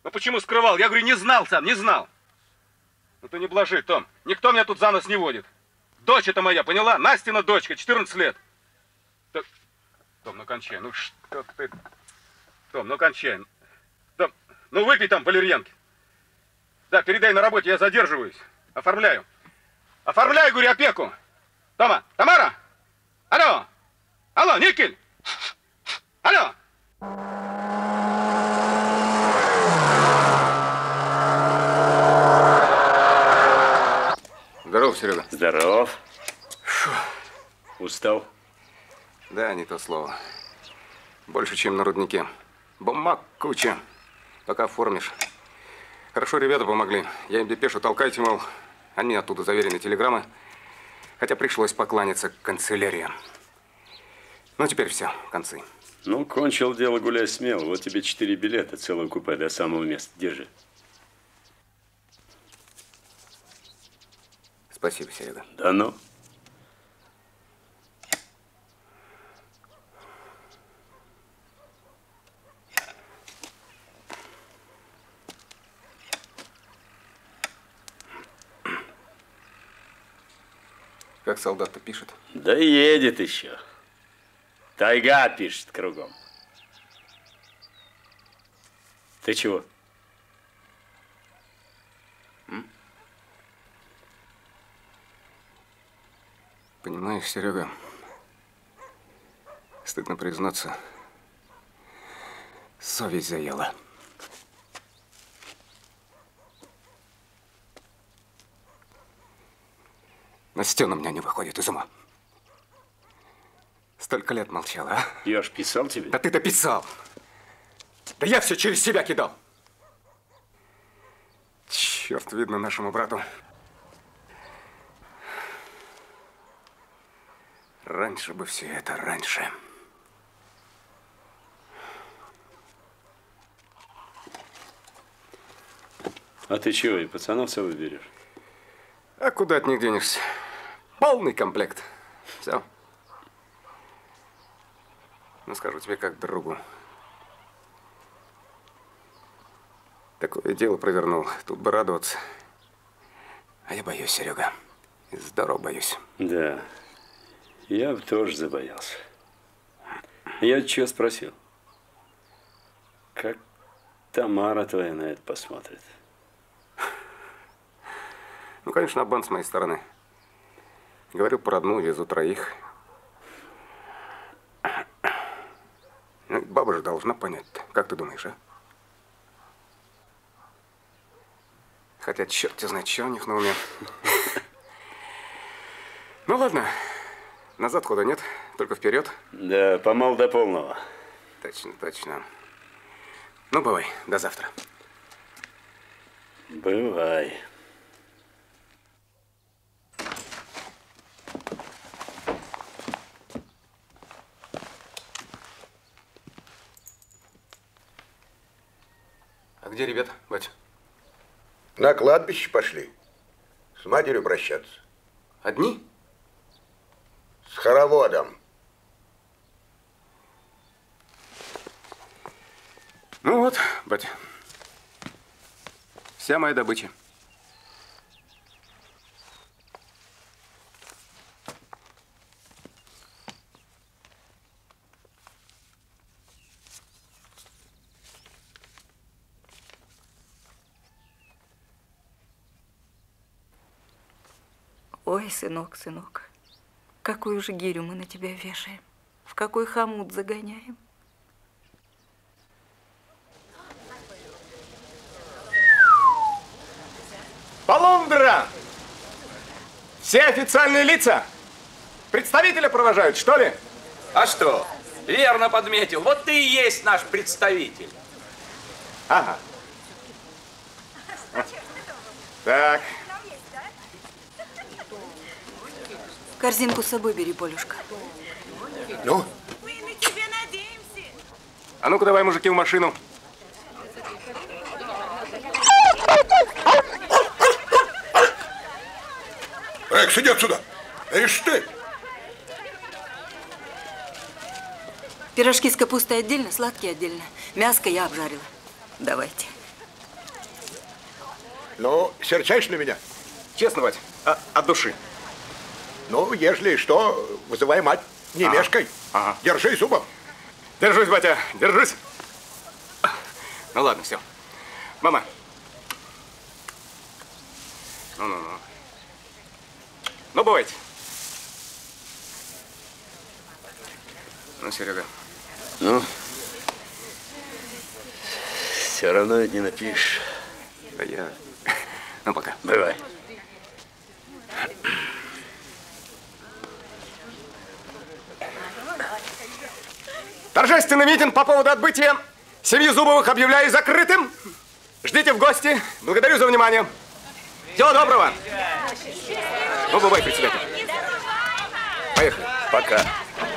Ну почему скрывал? Я говорю, не знал сам, не знал. Ну ты не блажи, Том. Никто меня тут за нос не водит. Дочь это моя, поняла? Настина дочка, 14 лет. Так... Том, ну кончай, ну что ты... Том, ну кончай. Том, ну выпей там валерьянки. Да, передай на работе, я задерживаюсь. Оформляю. Оформляю, говорю, опеку. Тома, Тамара! Алло! Алло, Никель! Алло! Здоров, Серега. Здоров. Фу. Устал? Да, не то слово. Больше, чем на руднике. Бумаг куча. Пока оформишь. Хорошо, ребята помогли. Я им депешу, толкайте, мол. Они оттуда заверены телеграммы. Хотя пришлось покланяться к канцелярии. Ну, теперь все, концы. Ну, кончил дело, гуляй смело. Вот тебе 4 билета, целое купе до самого места. Держи. Спасибо, Серега. Да ну. Как солдат-то пишет? Да едет еще. Тайга пишет кругом. Ты чего? Понимаешь, Серега, стыдно признаться, совесть заела. Настена у меня не выходит из ума. Столько лет молчала, а? Я ж писал тебе. Да ты-то писал. Да я все через себя кидал. Черт, видно нашему брату. Раньше бы все это, раньше. А ты чего, и пацанов с собой берешь? А куда от них денешься? Полный комплект. Все. Ну, скажу тебе как другу. Такое дело провернул. Тут бы радоваться. А я боюсь, Серега. И здорово боюсь. Да. Я бы тоже забоялся. Я чего спросил? Как Тамара твоя на это посмотрит? Ну, конечно, обман с моей стороны. Говорю про одну, везу 3. Ну, баба же должна понять. Как ты думаешь, а? Хотя черт тебя знает, что у них на уме. Ну, ладно. Назад хода нет, только вперед. Да, помал до полного. Точно, точно. Ну, бывай, до завтра. Бывай. А где ребята, батя? На кладбище пошли. С матерью прощаться. Одни? С хороводом. Ну вот, батя. Вся моя добыча. Ой, сынок, сынок, какую же гирю мы на тебя вешаем, в какой хомут загоняем. Полундра! Все официальные лица? Представителя провожают, что ли? А что? Верно подметил. Вот ты и есть наш представитель. Ага. Так. Корзинку с собой бери, Полюшка. Ну? А ну-ка давай, мужики, в машину. Рекс, иди отсюда. Ишь ты. Пирожки с капустой отдельно, сладкие отдельно. Мяско я обжарила. Давайте. Ну, серчаешь на меня? Честно, Вать, от души. Ну, ежели что, вызывай мать. Не мешкай. Ага. Держи зубом. Держусь, батя, держусь. Ну ладно, все. Мама. Ну. Ну, бывайте. Ну, Серега. Ну, все равно ведь не напишешь. Да я... Ну, пока. Бывай. Торжественный митинг по поводу отбытия семьи Зубовых объявляю закрытым. Ждите в гости. Благодарю за внимание. Всего доброго. Ну, бывай, председатель. Поехали. Пока.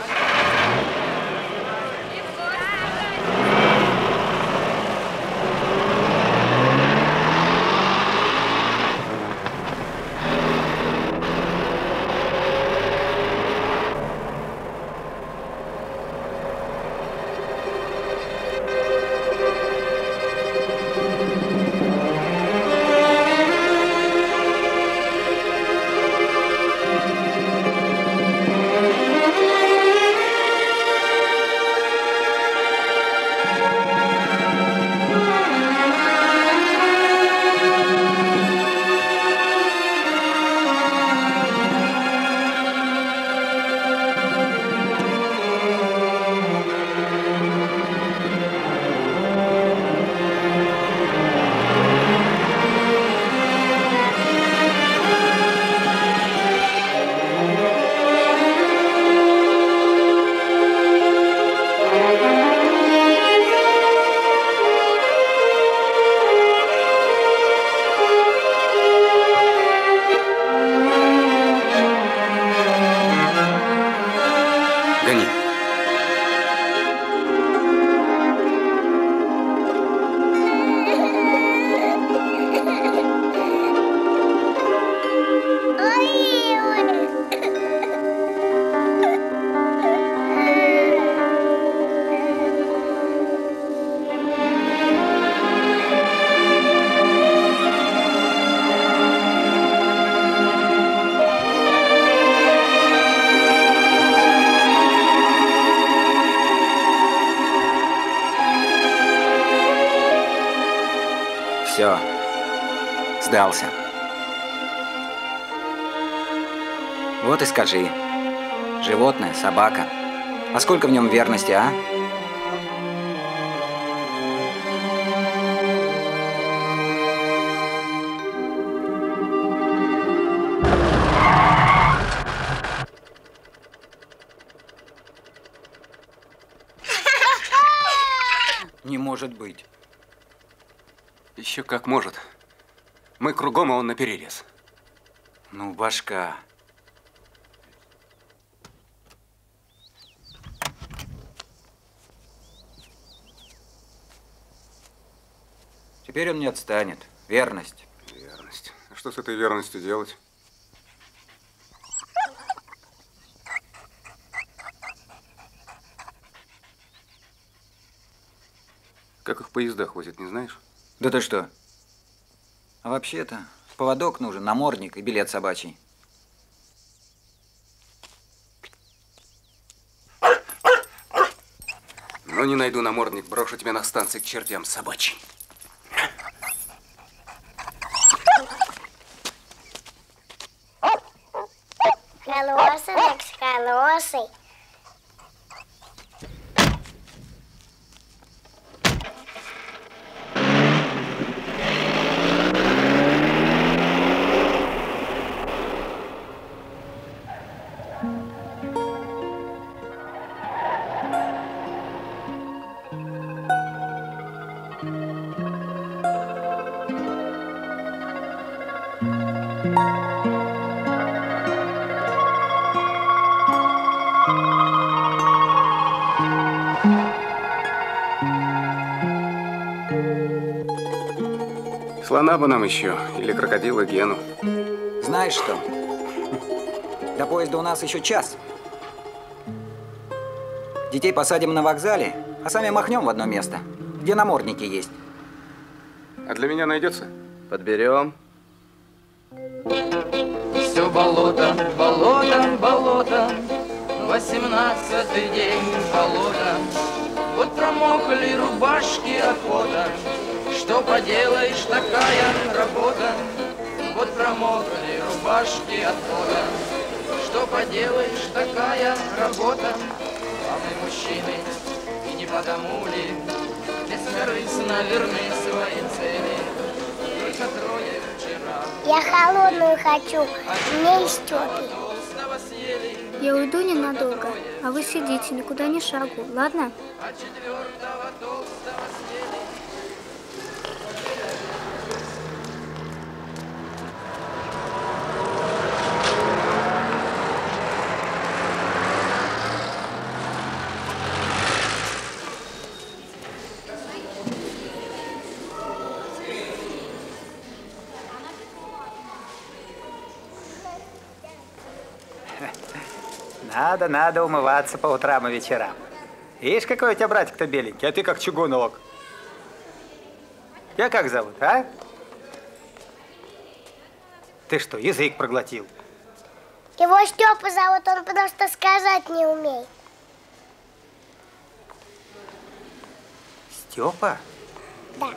Все, сдался. Вот и скажи, животное, собака, а сколько в нем верности, а? Не может быть. Еще как может. Мы кругом, а он наперерез. Ну, башка. Теперь он не отстанет. Верность. Верность. А что с этой верностью делать? Как их в поездах возят, не знаешь? Да ты что? А вообще-то поводок нужен, намордник и билет собачий. Ну, не найду намордник, брошу тебя на станции к чертям собачьим. Колосы, Макс, колосы. Слона бы нам еще, или крокодила Гену. Знаешь что? До поезда у нас еще час. Детей посадим на вокзале, а сами махнем в одно место, где намордники есть. А для меня найдется? Подберем. Все болото, болото, болото, 18-й день болота. Вот промокли рубашки охота, что поделаешь, такая работа. Вот промокли рубашки охота, что поделаешь, такая работа. А мы мужчины, и не потому ли, бескорыстно верны своей цели. Только трое вчера. Я холодную хочу, мне есть теплый. Я уйду ненадолго, а вы сидите, никуда не шагу, ладно? Надо умываться по утрам и вечерам. Видишь, какой у тебя братик-то беленький, а ты как чугунок. Тебя как зовут, а? Ты что, язык проглотил? Его Степа зовут, он просто сказать не умеет. Степа? Да.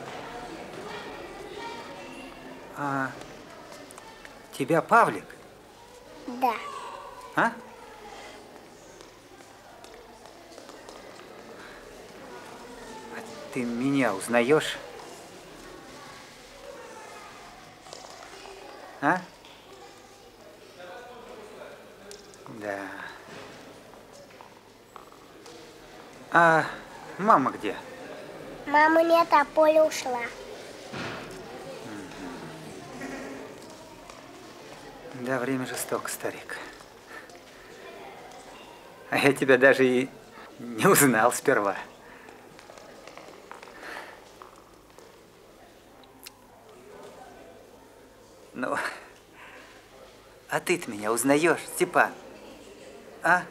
А тебя Павлик? Да. А? Ты меня узнаешь? А? Да. А мама где? Мамы нет, а Поля ушла. Да, время жестоко, старик. А я тебя даже и не узнал сперва. Ну, а ты-то меня узнаешь, Степан? А?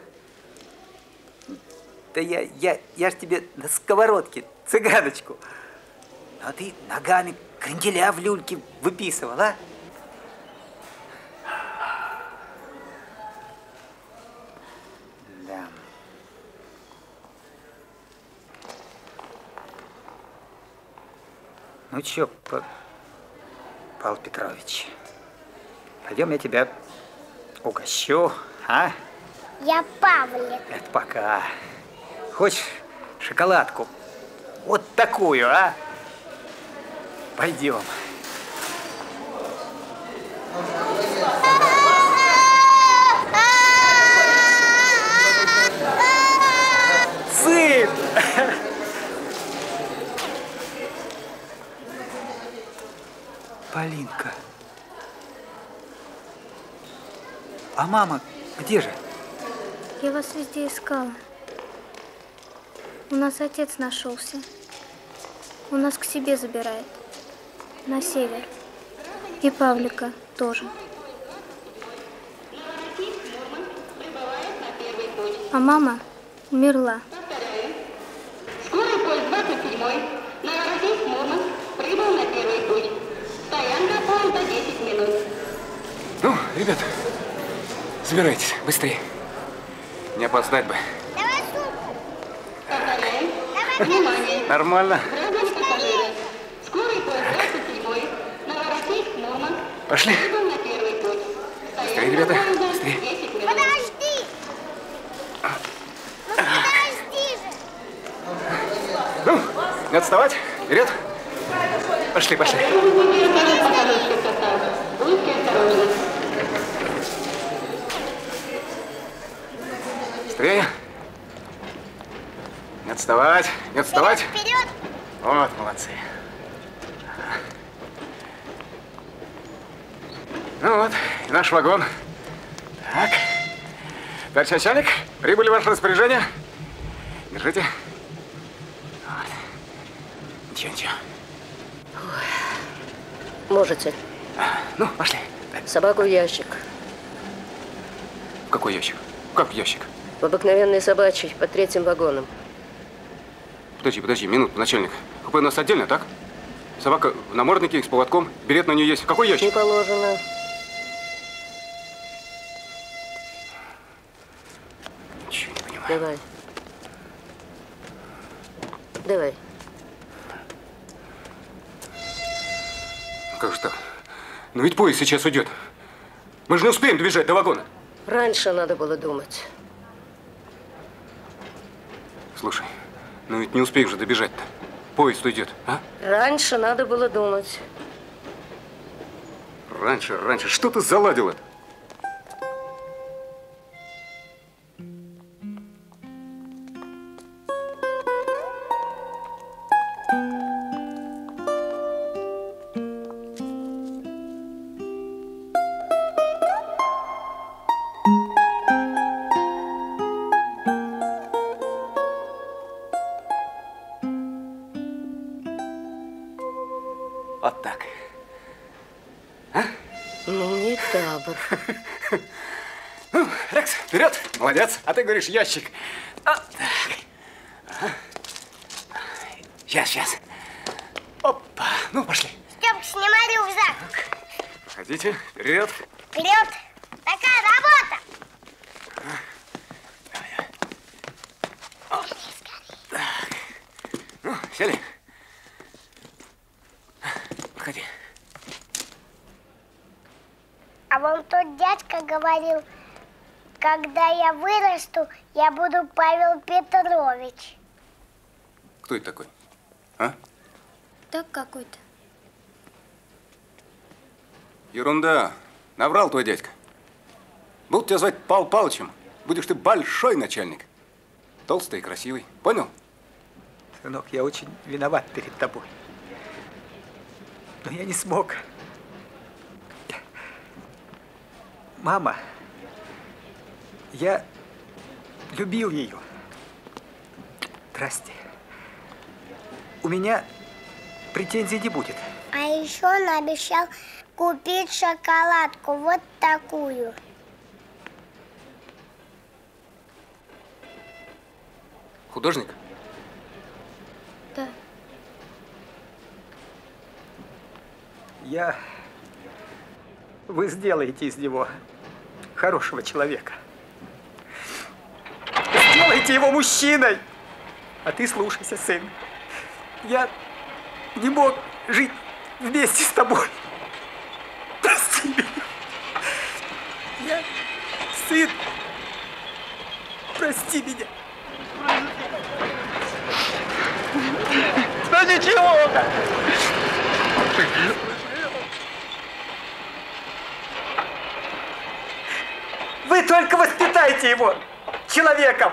Да я ж тебе на сковородке цыганочку. А ты ногами кренделя в люльке выписывал, а? Да. Ну чё, Павел Петрович, пойдем я тебя угощу, а? Я Павлик. Это пока. Хочешь шоколадку? Вот такую, а? Пойдем. Сын! Полинка. А мама где же? Я вас везде искала. У нас отец нашелся. Он нас к себе забирает. На север. И Павлика тоже. А мама умерла. Скорый поезд 27-й, Новороссийск-Мурманск, прибыл на первый путь. Стоянка поезда 10 минут. Ну, ребята, собирайтесь, быстрее. Не опоздать бы. Давай сумку. Повторяем. Внимание. Нормально. Граждане пассажиры. Скорый поезд 27-й, Новороссийск-Мурманск, Пошли. прибыл на первый путь. Быстрее, ребята, быстрее. 10 минут. Подожди. Ну подожди же. Ну, не отставать. Вперед. Пошли, пошли. Будьте осторожны. Быстрее. Не отставать, не отставать. Вперед. Вот, молодцы. Ну вот, и наш вагон. Так. Товарищ начальник, прибыли в ваше распоряжение. Держите. Вот. Ничего, ничего. Можете. Ну, пошли. Собаку в ящик. В какой ящик? Как ящик? В обыкновенный собачий, под 3-м вагоном. Подожди, минуту, начальник. Купе у нас отдельно, так? Собака в наморднике с поводком. Билет на нее есть. Какой ящик? Не положено. Ничего не понимаю. Давай. Давай. Как же так? Ну ведь поезд сейчас уйдет. Мы же не успеем добежать до вагона. Раньше надо было думать. Слушай, ну ведь не успеешь же добежать-то. Поезд уйдет, а? Раньше надо было думать. Раньше. Что ты заладила-то? Вот так. Ну, не табор. Ну, Рекс, вперед! Молодец. А ты говоришь ящик. Вот так. Ага. Сейчас. Опа. Ну, пошли. Стёпка, снимай рюкзак. Проходите. Вперед. Вперед. Такая работа. Так. Ну, сели. Проходи. А вам тот дядька говорил, когда я вырасту, я буду Павел Петрович. Кто это такой? А? Так какой-то. Ерунда. Наврал твой дядька. Будут тебя звать Пал Палычем. Будешь ты большой начальник. Толстый и красивый. Понял? Сынок, я очень виноват перед тобой. Но я не смог. Мама, я любил ее. Здрасте. У меня претензий не будет. А еще он обещал купить шоколадку, вот такую. Художник? Да. Вы сделаете из него хорошего человека. Сделайте его мужчиной. А ты слушайся, сын. Я не мог жить вместе с тобой. Прости меня. Я сын. Прости меня. Ну ничего. Вы только воспитайте его человеком.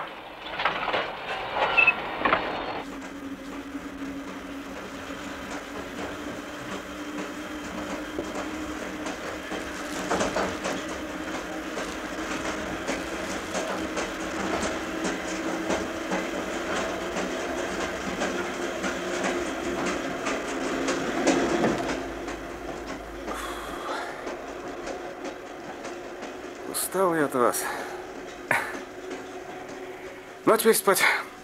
Устал я от вас. Ну, а теперь спать.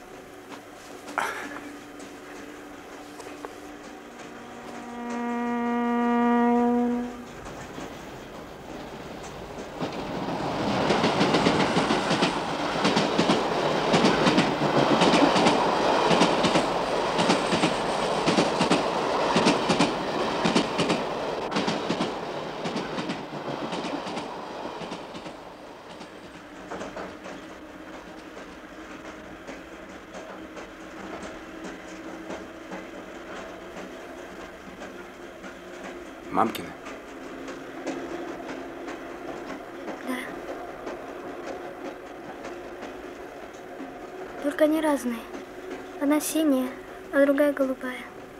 Мамкина? Да. Только они разные. Одна синяя, а другая голубая.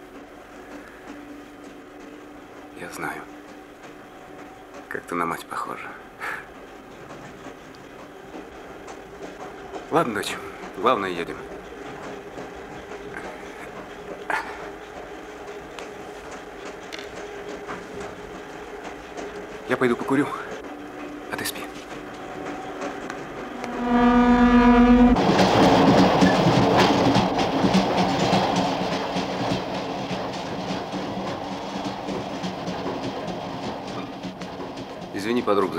Я знаю. Как ты на мать похожа. Ладно, дочь. Главное, едем. Я пойду покурю, а ты спи.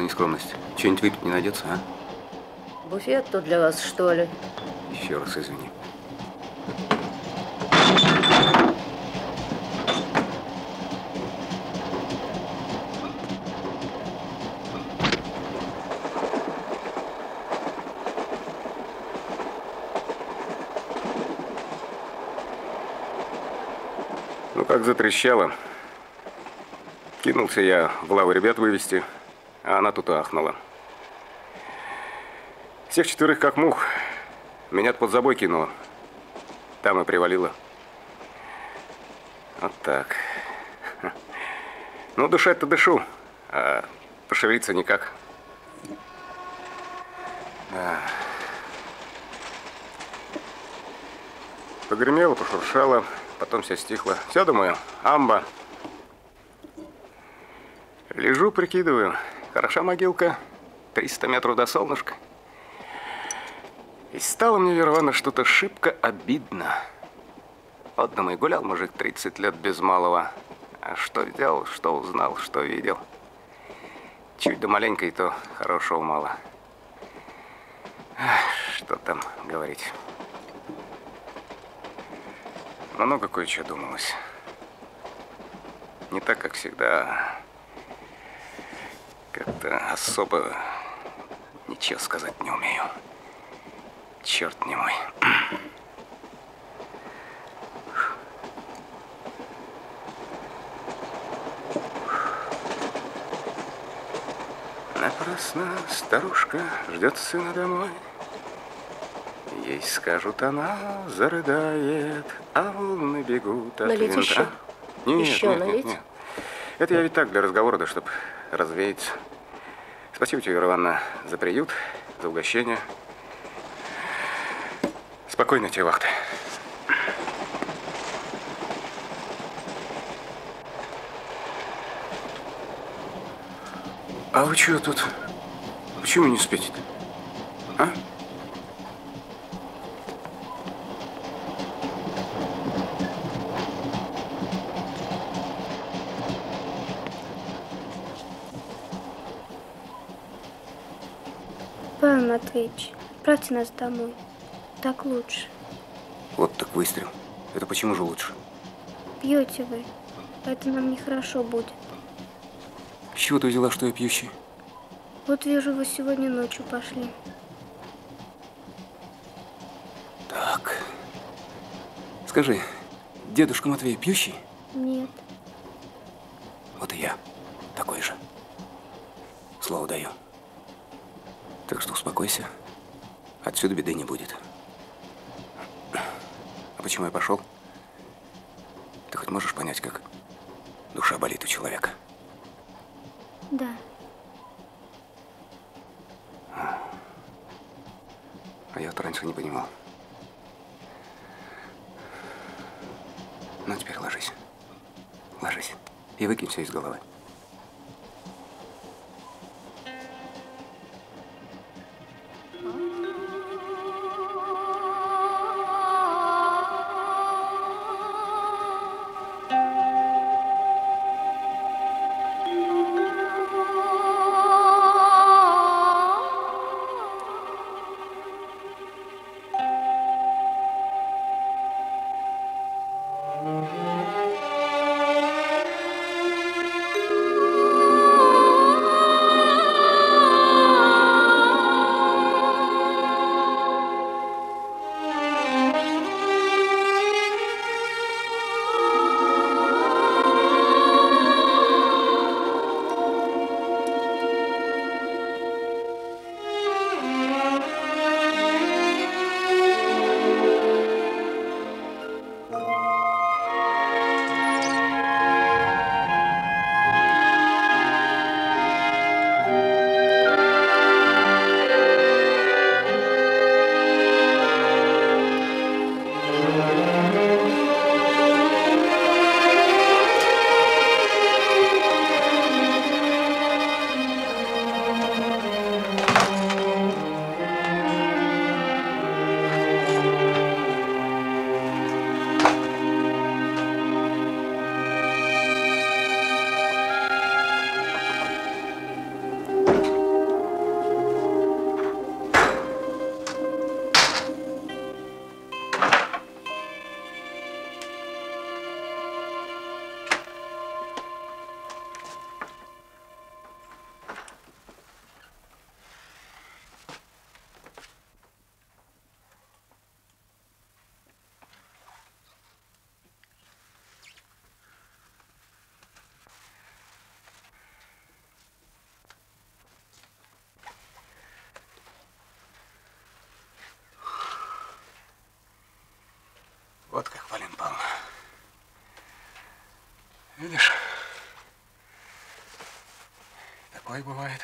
нескромность? Что-нибудь выпить не найдется, а? Буфет тут для вас, что ли? Еще раз извини. Ну, как затрещало. Кинулся я в лаву ребят вывести, а она тут ахнула. Всех 4 как мух. Меня под забой кинуло. Там и привалило. Вот так. Ну, дышать-то дышу, а пошевелиться никак. Да. Погремело, пошуршало, потом все стихло. Все, думаю, амба. Лежу, прикидываю. Хороша могилка. 300 метров до солнышка. И стало мне, Вервана, что-то шибко обидно. Вот, думаю, гулял мужик 30 лет без малого. А что сделал, что узнал, что видел. Чуть да маленько, и то хорошего мало. Ах, что там говорить. Много кое-что думалось. Не так, как всегда. Как-то особо ничего сказать не умею. Черт не мой. Напрасно старушка ждет сына домой. Ей скажут, она зарыдает, а волны бегут от Налить винта. еще? Нет, Еще нет, налить? нет. Это я ведь так, для разговора, да, чтобы развеяться. Спасибо тебе, Вера Ивановна, за приют, за угощение. Спокойной тебе вахты. А вы что тут? Почему не спите-то? А? Павел Матвеевич, отправьте нас домой. Так лучше. Вот так выстрел. Это почему же лучше? Пьете вы. Это нам нехорошо будет. С чего ты взяла, что я пьющий? Вот вижу, вы сегодня ночью пошли. Так. Скажи, дедушка Матвей пьющий? Нет. Вот и я такой же. Слово даю. Так что успокойся. Отсюда беды не будет. А почему я пошел? Ты хоть можешь понять, как душа болит у человека? Да. А я вот раньше не понимал. Ну, теперь ложись. Ложись. И выкинь все из головы. Вот как, Полина Павловна. Видишь? Такое бывает.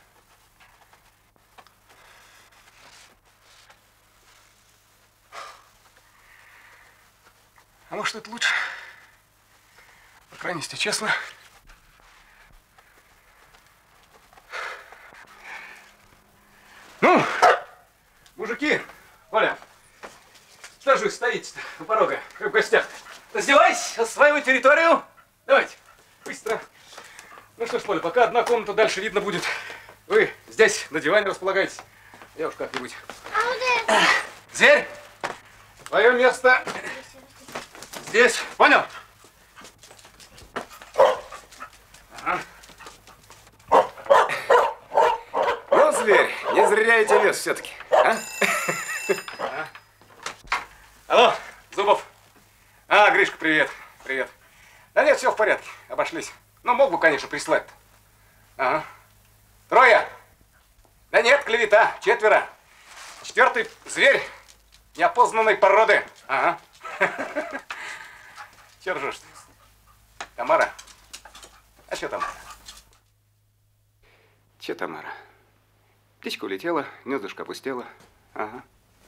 А может, это лучше? По крайней мере, честно. Ну, мужики, Оля, что же вы стоите-то у порога, как в гостях? Раздевайтесь, осваивай территорию. Давайте, быстро. Ну что ж, Поля, пока одна комната, дальше видно будет. Вы здесь на диване располагайтесь. Я уж как-нибудь. Зверь, твое место здесь. Понял? Ага. Ну, зверь, не зря я тебя вез все-таки. А? Алло, Зубов. А, Гришка, привет. Привет. Да нет, все в порядке. Обошлись. Ну, мог бы, конечно, прислать-то. Ага. 3. Да нет, клевета. 4. 4 зверь неопознанной породы. Ага. Че ржешь-то? Тамара? А что Тамара? Че Тамара? Птичка улетела, гнездышко опустела. Ага.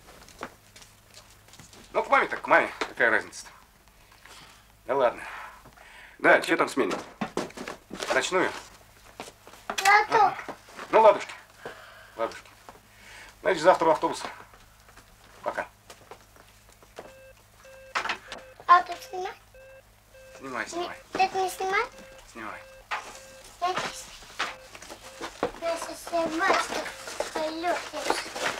Ну, к маме так к маме. Какая разница-то? Да ладно. Да, что там сменит? Ночную? Ага. Ну, ладушки. Ладушки. Значит, завтра в автобус. Пока. А тут снимай? Снимай. Ты не снимай? Снимай. Я сейчас собачка полёхнешь.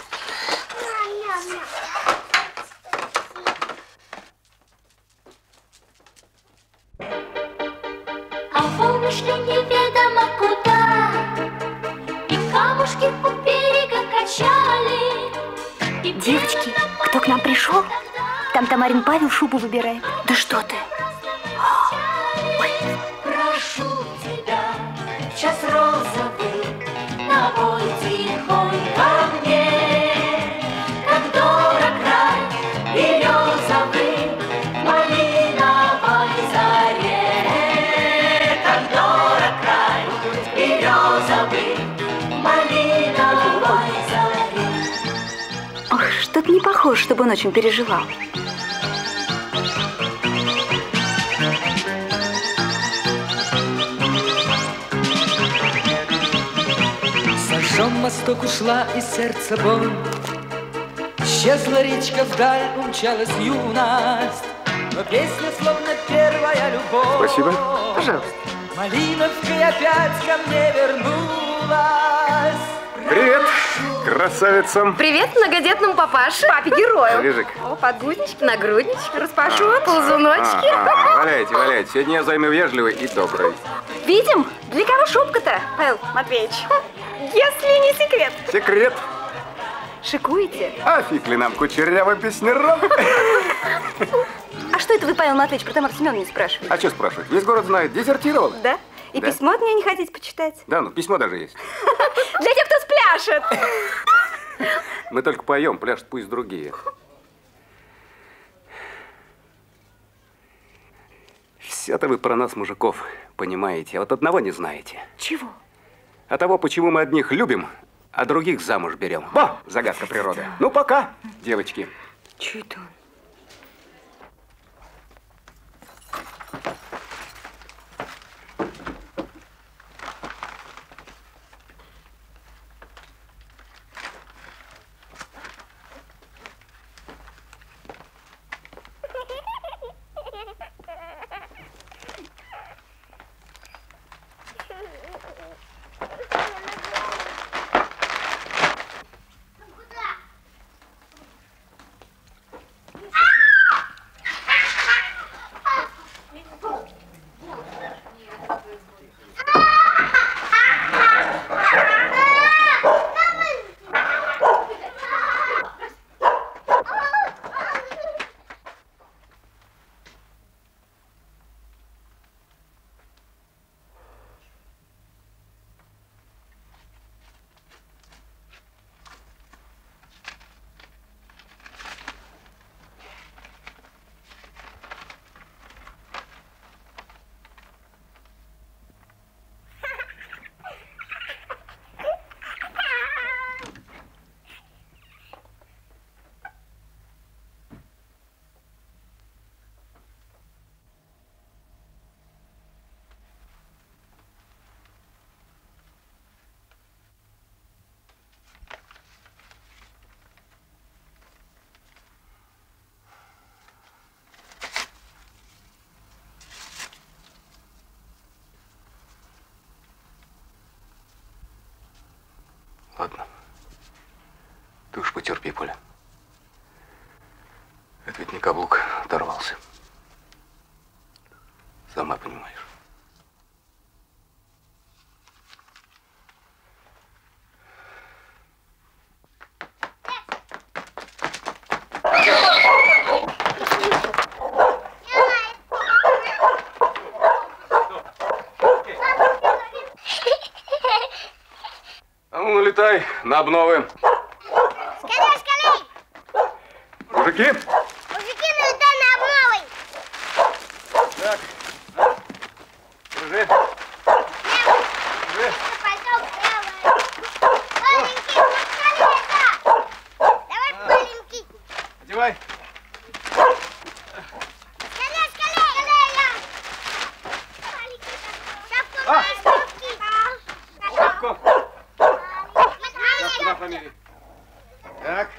А волнышки неведомо куда, и камушки у берега качали. Девочки, кто к нам пришел? Там Тамарин Павел шубу выбирает. Да что ты? Прошу тебя, час розовый, на бой тихой ко мне. Как дорог рай березовый, малиновой заре. Как дорог рай березовый, малиновой заре. Ох, что-то не похоже, чтобы он очень переживал. Сожжем мосток, ушла из сердца боль. Исчезла речка вдаль, умчалась юность. Но песня словно первая любовь. Спасибо. Пожалуйста. Малиновкой опять ко мне вернулась. Привет, красавица. Привет многодетному папаше, папе-герою. Лежик. О, подгузнички, нагруднички, распашон, ползуночки. Валяйте. Сегодня я займу вежливый и добрый. Видим? Для кого шубка-то, Павел Матвеевич? Если не секрет. Секрет. Шикуете? А фиг ли нам, кучерявый песнярок? А что это вы, Павел Матвеевич, про Тамару Семеновну не спрашиваете? А что спрашивать? Весь город знает, дезертировал. Да? И Да. письмо от меня не хотите почитать? Да, ну письмо даже есть. Для тех, кто спляшет. Мы только поем, пляшут пусть другие. Все-то вы про нас, мужиков, понимаете, а вот одного не знаете. Чего? А того, почему мы одних любим, а других замуж берем. Во, загадка природы. Ну, пока, девочки. Чего это он? Ты уж потерпи, Поля. Это ведь не каблук оторвался. Сама понимаешь. А ну, налетай на обновы. Скорей, скорей! Мужики, Мужики, налетай на обновы! так, держи. Держи. Пойдем делаем. Маленький, колено! Давай, маленький. Одевай. Скорей, скорей! Скорее! Шапку моей шапки. Шапку. Шапку на фамилии. Так.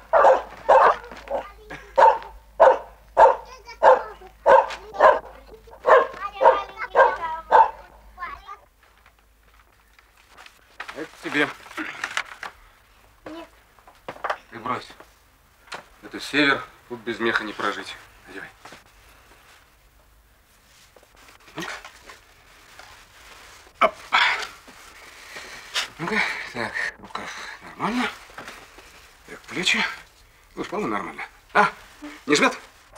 Это тебе. Нет. Ты брось. Это север, тут без меха не прожить. Одевай. Ну-ка. Оп. Ну-ка. Так, рукав нормально. Так, плечи. Ну, вполне нормально. А, не жмет?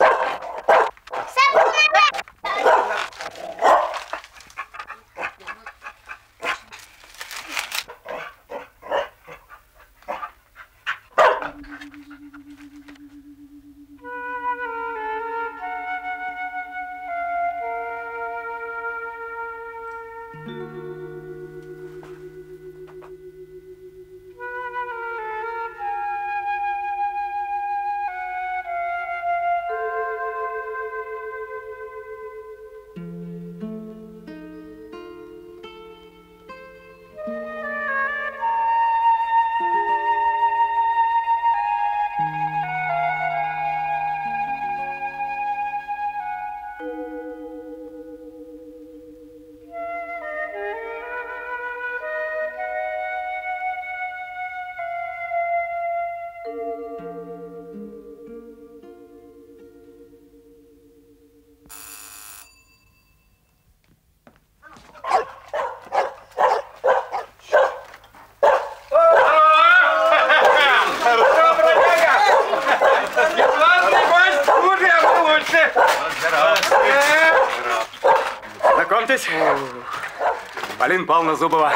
Знакомьтесь, Полина Павловна Зубова.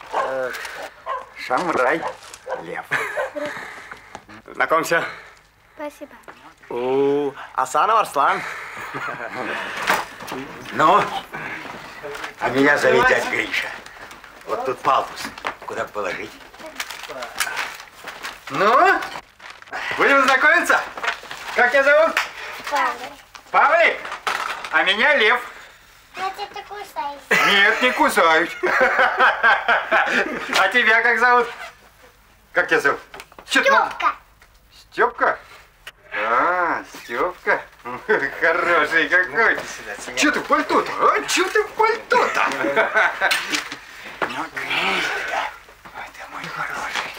Шамрай Лев. Знакомься. Спасибо. Асанов Арслан. Ну, а меня зовут дядь Гриша. Вот тут палтус. Куда положить? Ну, будем знакомиться? Как тебя зовут? Павлик. Павлик? А меня Лев. Значит, ты кусаешься. Нет, не кусаюсь. А тебя как зовут? Как тебя зовут? Стёпка. Стёпка? А, Стёпка. Хороший какой. Чё ты в пальто-то? А? Чё ты в пальто-то? Ну, Гриша, это мой хороший.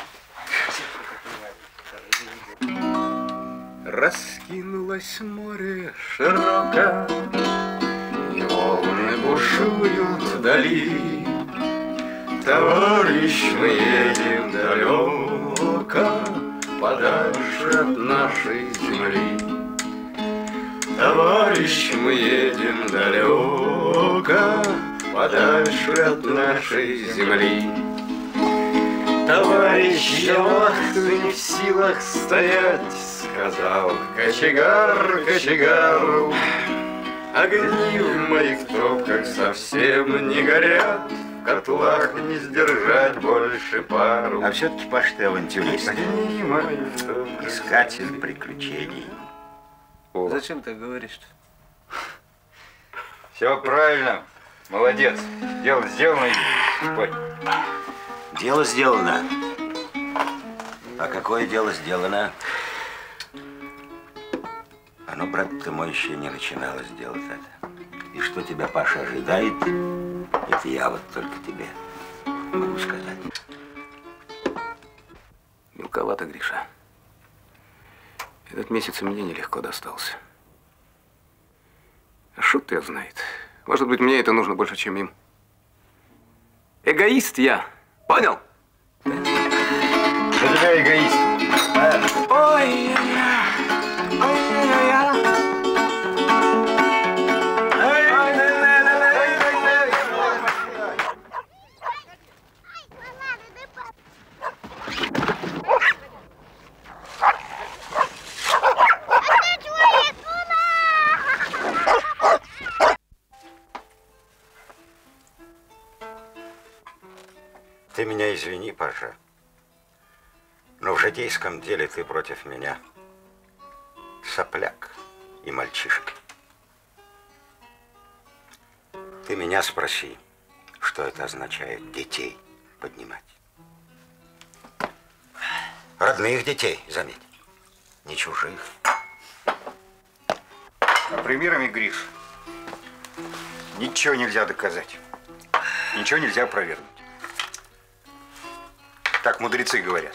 Раскинулось море широко, и волны бушуют вдали. Товарищ, мы едем далеко, подальше от нашей земли. Товарищ, мы едем далеко, подальше от нашей земли. Товарищ, ты не в силах стоять, сказал кочегар кочегару. Огни в моих трубках совсем не горят, в котлах не сдержать больше пару. А все-таки, Паш, ты авантюрист. Огни мои Искатель приключений. Зачем ты говоришь-то? Все правильно. Молодец. Дело сделано. Спать. Дело сделано. А какое дело сделано? Оно, брат ты мой, еще не начиналось делать это. И что тебя, Паша, ожидает, это я вот только тебе могу сказать. Милка Жестковато, Гриша. Этот месяц мне нелегко достался. А шут ее знает. Может быть, мне это нужно больше, чем им. Эгоист я. Понял? Для тебя эгоист. Ой-ой-ой. Ты меня извини, Паша, но в житейском деле ты против меня сопляк и мальчишка. Ты меня спроси, что это означает детей поднимать. Родных детей, заметь, не чужих. А примерами, Гриш, ничего нельзя доказать, ничего нельзя опровергнуть. Так мудрецы говорят.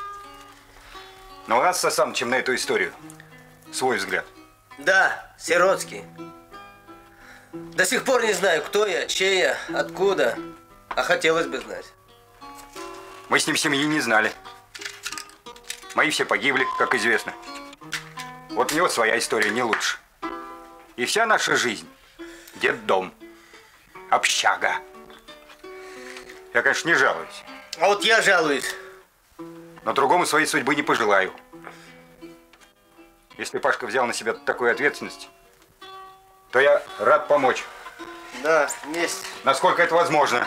Но у нас с Асанычем на эту историю свой взгляд. Да, сиротский. До сих пор не знаю, кто я, чей я, откуда. А хотелось бы знать. Мы с ним семьи не знали. Мои все погибли, как известно. Вот у него своя история не лучше. И вся наша жизнь – детдом, общага. Я, конечно, не жалуюсь. А вот я жалуюсь. Но другому своей судьбы не пожелаю. Если Пашка взял на себя такую ответственность, то я рад помочь. Да, вместе. Насколько это возможно.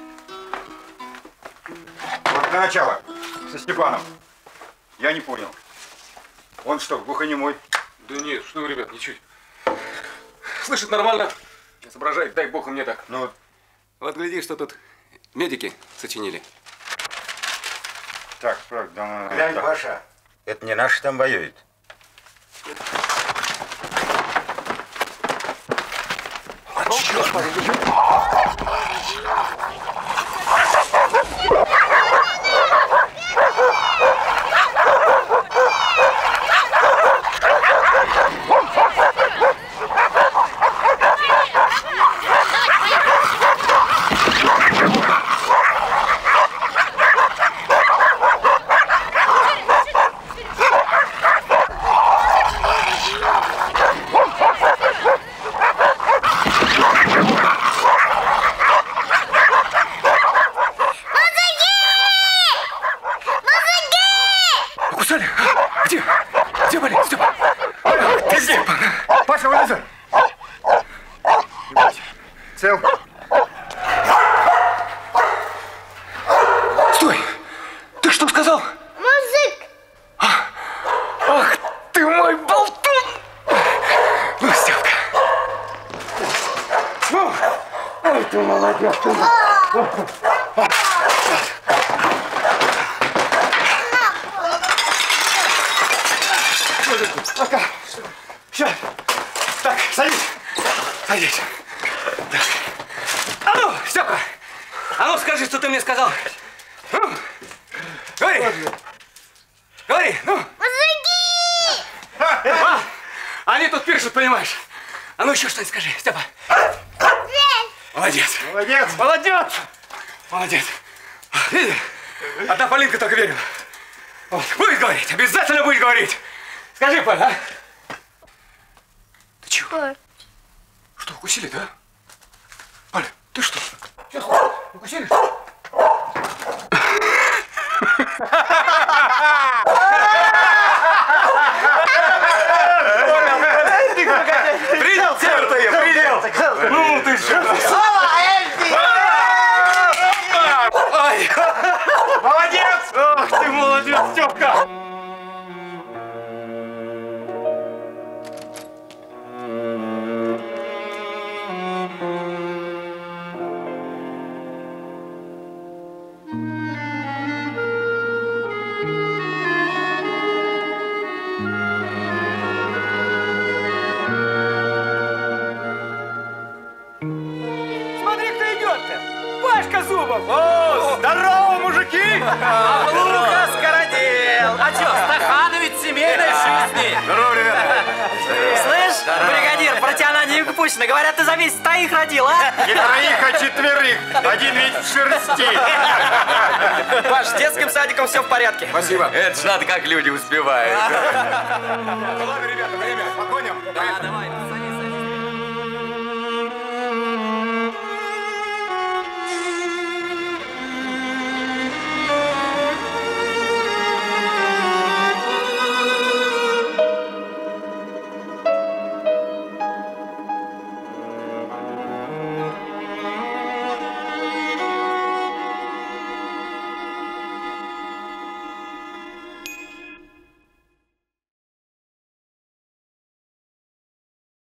Вот для начала, со Степаном. Я не понял. Он что, глухонемой? Да нет, что вы, ребят, ничуть. Слышит нормально, соображает, дай бог и мне так. Ну, вот гляди, что тут медики сочинили. Так, правда. Глянь, Паша, это не наши там воюют. Цел? Стой! Ты что сказал? Мужик! Ах ты мой болтун! Ну, Степка. Ну, ой, ты молодец, ты. Пока. Сейчас. Так, садись. Садись. Так. А ну, Степка! А ну, скажи, что ты мне сказал. Ну, говори. Говори, ну. Мужики! Они тут пишут, понимаешь. А ну еще что-нибудь скажи, Степа. Молодец. Молодец. Молодец. Молодец. Видишь? Одна Полинка только верила. Вот. Будешь говорить, обязательно будешь говорить. Скажи, Поль, а? Ты чего? Что, укусили, да? Поля, ты что? Сейчас, укусили? Предел тебе, предел. Ну ты что? Ой! Молодец! Ах ты молодец, Степка! О, здорово, мужики! Лука скородел! Бригадир, про тебя на Нивку пущено. Говорят, ты за месяц троих родил, а? Не троих, а четверых. Один ведь в шерсти. Паш, с детским садиком все в порядке. Спасибо. Это ж надо, как люди успевают. Ладно, ребята, время. Погоним. Да, давай.